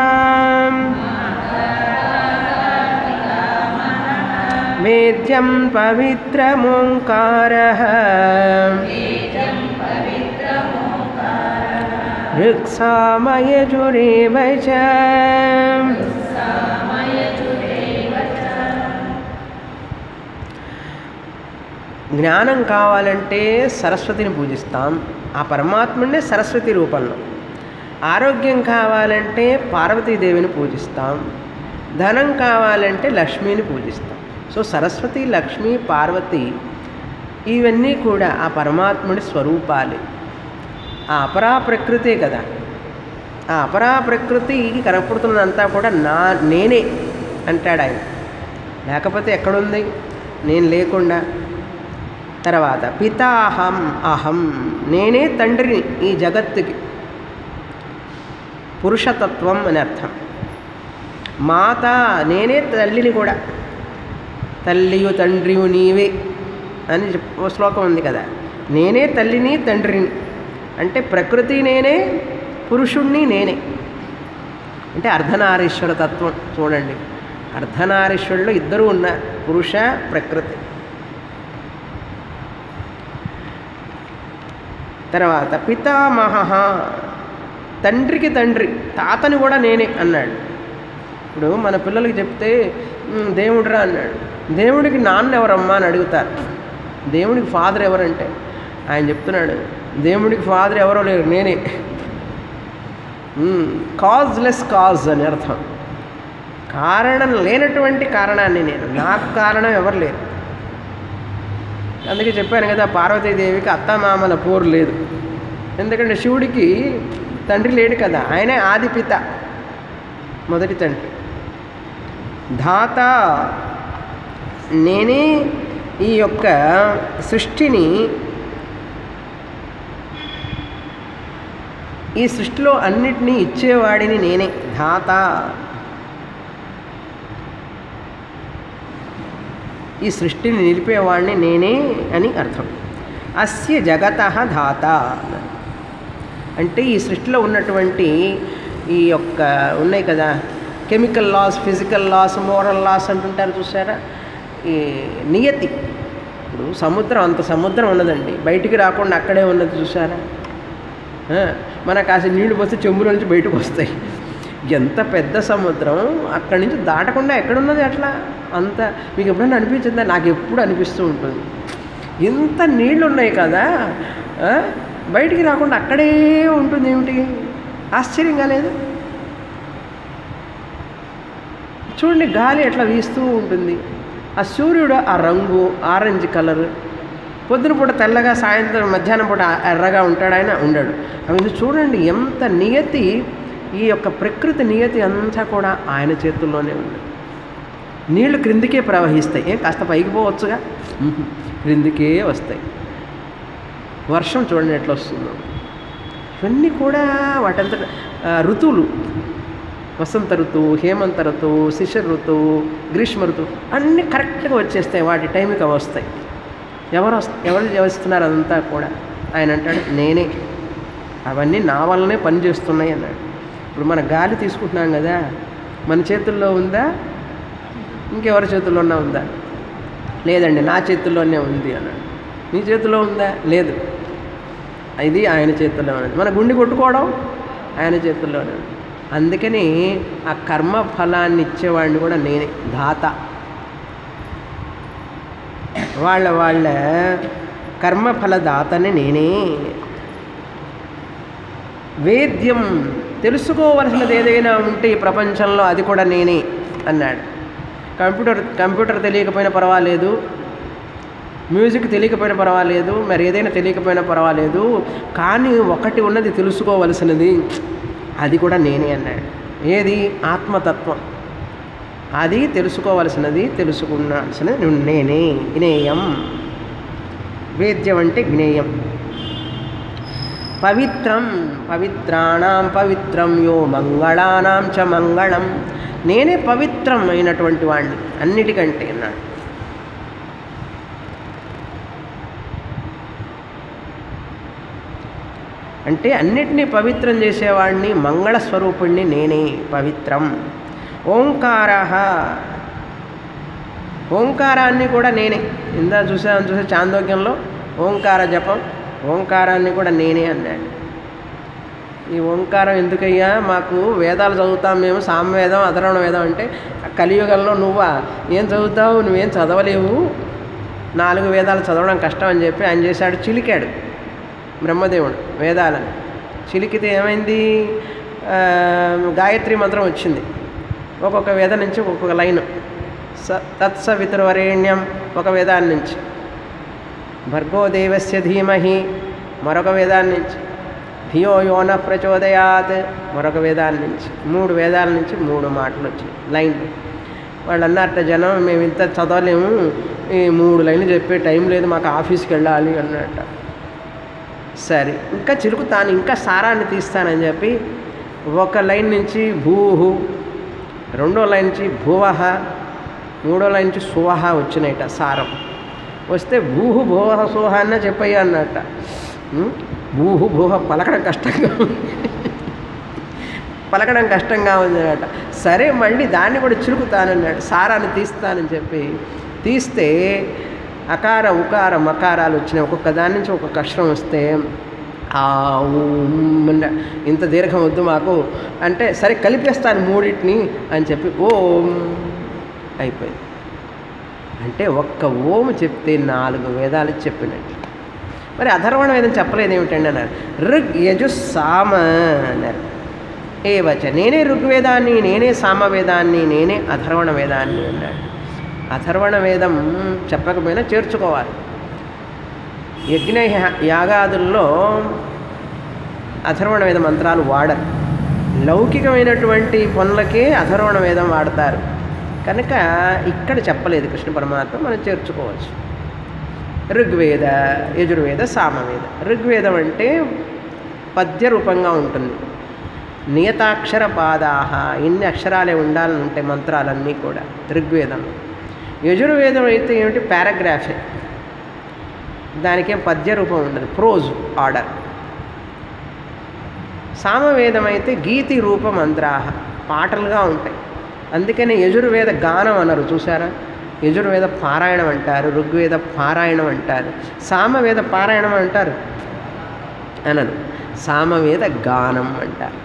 వేద్యం పవిత్రమోంకారః ఋక్సామయజురేవ చ. జ్ఞానం కావాలంటే సరస్వతిని పూజిస్తాం, ఆ పరమాత్ముడినే సరస్వతి రూపంలో. ఆరోగ్యం కావాలంటే పార్వతీదేవిని పూజిస్తాం, ధనం కావాలంటే లక్ష్మిని పూజిస్తాం. సో సరస్వతి, లక్ష్మి, పార్వతి ఇవన్నీ కూడా ఆ పరమాత్ముడి స్వరూపాలు. ఆ అపరా ప్రకృతే కదా, ఆ అపరా ప్రకృతికి కనపడుతున్నదంతా కూడా నా నేనే అంటాడు ఆయన. లేకపోతే ఎక్కడుంది నేను లేకుండా? తర్వాత పితాహం అహం, నేనే తండ్రిని ఈ జగత్తుకి, పురుషతత్వం అని అర్థం. మాత, నేనే తల్లిని కూడా, తల్లియు తండ్రియు నీవే అని ఓ శ్లోకం ఉంది కదా. నేనే తల్లిని తండ్రిని అంటే ప్రకృతి నేనే, పురుషుణ్ణి నేనే. అంటే అర్ధనారీశ్వర తత్వం చూడండి. అర్ధనారీశ్వరులు ఇద్దరు ఉన్నారు, పురుష ప్రకృతి. తర్వాత పితామహ, తండ్రికి తండ్రి, తాతని కూడా నేనే అన్నాడు. ఇప్పుడు మన పిల్లలకి చెప్తే దేవుడురా అన్నాడు. దేవుడికి నాన్న ఎవరమ్మా అని అడుగుతారు. దేవుడికి ఫాదర్ ఎవరంటే ఆయన చెప్తున్నాడు, దేవుడికి ఫాదర్ ఎవరో లేరు, నేనే. కాజ్లెస్ కాజ్ అని అర్థం. కారణం లేనటువంటి కారణాన్ని నేను, నాకు కారణం ఎవరు లేరు. అందుకే చెప్పాను కదా, పార్వతీదేవికి అత్తమామల పోరు లేదు. ఎందుకంటే శివుడికి తండ్రి లేడు కదా, ఆయనే ఆదిపిత, మొదటి తండ్రి. ధాత, నేనే ఈ యొక్క సృష్టిని, ఈ సృష్టిలో అన్నిటినీ ఇచ్చేవాడిని నేనే. ధాత, ఈ సృష్టిని నిలిపేవాడిని నేనే అని అర్థం. అస్య జగతః ధాత అంటే ఈ సృష్టిలో ఉన్నటువంటి ఈ యొక్క ఉన్నాయి కదా chemical laws, physical laws, moral laws అంటుంటారు చూసారా, ఈ నియతి. ఇప్పుడు సముద్రం, అంత సముద్రం ఉన్నదండి, బయటికి రాకుండా అక్కడే ఉన్నది చూసారా. మనకు కాసి నీళ్లు పోస్తే చెంబుల నుంచి బయటకు వస్తాయి. ఎంత పెద్ద సముద్రం, అక్కడి నుంచి దాటకుండా ఎక్కడున్నది అట్లా. అంత మీకు ఎప్పుడైనా అనిపించిందా? నాకు ఎప్పుడు అనిపిస్తూ ఉంటుంది, ఇంత నీళ్ళు ఉన్నాయి కదా, బయటికి రాకుండా అక్కడే ఉంటుంది ఏమిటి? ఆశ్చర్యంగా లేదు? చూడండి, గాలి ఎట్లా వీస్తూ ఉంటుంది. ఆ సూర్యుడు ఆ రంగు ఆరెంజ్ కలర్, పొద్దున పూట తెల్లగా, సాయంత్రం మధ్యాహ్నం పూట ఎర్రగా ఉంటాడు, ఆయన ఉండడు. అవి చూడండి ఎంత నియతి, ఈ యొక్క ప్రకృతి నియతి అంతా కూడా ఆయన చేతుల్లోనే ఉంది. నీళ్లు క్రిందికే ప్రవహిస్తాయి, ఏం కాస్త పైకి పోవచ్చుగా, క్రిందికే వస్తాయి. వర్షం చూడండి ఎట్లా వస్తుందో. ఇవన్నీ కూడా వాటంత ఋతువులు, వసంత ఋతువు, హేమంత ఋతువు, శిశిర ఋతువు, గ్రీష్మ ఋతువు అన్నీ కరెక్ట్గా వచ్చేస్తాయి, వాటి టైంకి అవి వస్తాయి. ఎవరు వస్త ఎవరు చేస్తున్నారు అదంతా కూడా? ఆయన అంటాడు నేనే, అవన్నీ నా వల్లనే పనిచేస్తున్నాయి అన్నాడు. ఇప్పుడు మన గాలి తీసుకుంటున్నాం కదా, మన చేతుల్లో ఉందా, ఇంకెవరి చేతుల్లోనే ఉందా? లేదండి, నా చేతుల్లోనే ఉంది అన్నాడు. నీ చేతిలో ఉందా? లేదు, ఇది ఆయన చేతుల్లో ఉన్నది. మన గుండె కొట్టుకోవడం ఆయన చేతుల్లోనే ఉంది. అందుకని ఆ కర్మ ఫలాన్ని ఇచ్చేవాడిని కూడా నేనే, ధాత. వాళ్ళ వాళ్ళ కర్మఫలదాతని నేనే. వేద్యం, తెలుసుకోవలసినది ఏదైనా ఉంటే ఈ ప్రపంచంలో అది కూడా నేనే అన్నాడు. కంప్యూటర్ కంప్యూటర్ తెలియకపోయినా పర్వాలేదు, మ్యూజిక్ తెలియకపోయినా పర్వాలేదు, మరి ఏదైనా తెలియకపోయినా పర్వాలేదు, కానీ ఒకటి ఉన్నది తెలుసుకోవలసినది, అది కూడా నేనే అన్నాడు. ఏది? ఆత్మతత్వం. అది తెలుసుకోవలసినది, తెలుసుకున్నాల్సినది నేనే. జ్ఞేయం, వేద్యం అంటే జ్ఞేయం. పవిత్రం, పవిత్రాణం పవిత్రం యో మంగళానాం చ మంగళం. నేనే పవిత్రం అయినటువంటి వాడిని అన్నిటికంటే అన్నాడు. అంటే అన్నిటినీ పవిత్రం చేసేవాడిని, మంగళస్వరూపుణ్ణి నేనే, పవిత్రం. ఓంకార, ఓంకారాన్ని కూడా నేనే. ఇందా చూసాను చూసే చాందోగ్యంలో ఓంకార జపం, ఓంకారాన్ని కూడా నేనే అన్నాడు. ఈ ఓంకారం ఎందుకయ్యా, మాకు వేదాలు చదువుతాం మేము, సామవేదం, అధర్వణ వేదం అంటే, కలియుగంలో నువ్వా ఏం చదువుతావు, నువ్వేం చదవలేవు, నాలుగు వేదాలు చదవడం కష్టం అని చెప్పి ఆయన చేశాడు, చిలికాడు బ్రహ్మదేవుడు వేదాలని. చిలికితే ఏమైంది, గాయత్రి మంత్రం వచ్చింది. ఒక్కొక్క వేదం నుంచి ఒక్కొక్క లైను. స తత్సవితుర్వరేణ్యం ఒక వేదాన్ని నుంచి, భర్గో దేవస్య ధీమహి మరొక వేదాన్ని నుంచి, ధియో యోన ప్రచోదయాత్ మరొక వేదాన్ని నుంచి, మూడు వేదాల నుంచి మూడు మాటలు వచ్చాయి, లైన్లు. వాళ్ళు అన్నట్ట జనం, మేము ఇంత చదవలేము, ఈ మూడు లైన్లు చెప్పే టైం లేదు, మాకు ఆఫీస్కి వెళ్ళాలి అన్నట్ట. సరే, ఇంకా చిలుకుతాను, ఇంకా సారాన్ని తీస్తానని చెప్పి ఒక లైన్ నుంచి భూహు, రెండో లైన్ నుంచి భువహ, మూడో లైన్ నుంచి సువహ వచ్చినాయిట సారం. వస్తే భూహు భువహ సువహ అన్న చెప్పయ్యా అన్నట్ట. భూహు భూహ పలకడం కష్టంగా ఉంది, పలకడం కష్టంగా ఉంది అన్నట్ట. సరే, మళ్ళీ దాన్ని కూడా చిలుకుతానన్నాడు, సారాన్ని తీస్తానని చెప్పి తీస్తే అకార ఉకార మకారాలు వచ్చినాయి. ఒక్కొక్క దాని నుంచి ఒక్కొక్క అక్షరం వస్తే ఆ ఇంత దీర్ఘం వద్దు మాకు అంటే, సరే కలిపేస్తాను మూడింటిని అని చెప్పి ఓం అయిపోయింది. అంటే ఒక్క ఓం చెప్తే నాలుగు వేదాలు చెప్పినట్టు. మరి అధర్వణ వేదం చెప్పలేదు ఏమిటండి అన్నారు. ఋగ్ యజు సామ అన్నారు. ఏవచ, నేనే ఋగ్వేదాన్ని, నేనే సామవేదాన్ని, నేనే అధర్వణ వేదాన్ని అన్నాడు. అధర్వణ వేదం చెప్పకపోయినా చేర్చుకోవాలి. యజ్ఞ యాగాదుల్లో అథర్వణ వేద మంత్రాలు వాడరు. లౌకికమైనటువంటి పనులకే అథర్వణ వేదం వాడతారు కనుక ఇక్కడ చెప్పలేదు కృష్ణ పరమాత్మ, మనం చేర్చుకోవచ్చు. ఋగ్వేద, యజుర్వేద, సామవేద. ఋగ్వేదం అంటే పద్య రూపంగా ఉంటుంది. నియతాక్షర పాదాహ, ఇన్ని అక్షరాలే ఉండాలని ఉంటాయి మంత్రాలన్నీ కూడా ఋగ్వేదం. యజుర్వేదం అయితే ఏమిటి, పారాగ్రాఫే, దానికేం పద్య రూపం ఉండదు, ప్రోజ్ ఆర్డర్. సామవేదం అయితే గీతి రూప మంత్రాహ, పాటలుగా ఉంటాయి. అందుకనే యజుర్వేద గానం అన్నారు చూసారా, యజుర్వేద పారాయణం అంటారు, ఋగ్వేద పారాయణం అంటారు, సామవేద పారాయణం అంటారు అనను, సామవేద గానం అంటారు.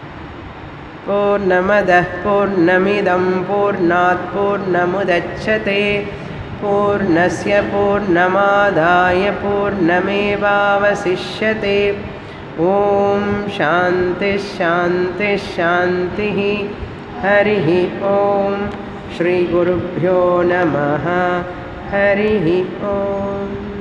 పూర్ణమదః పూర్ణమిదం పూర్ణాత్ పూర్ణముదచ్యతే పూర్ణస్య పూర్ణమాదాయ పూర్ణమేవావశిష్యతే. ఓం శాంతి శాంతి శాంతి. హరి ఓం. శ్రీ గురుభ్యో నమః. హరి ఓం.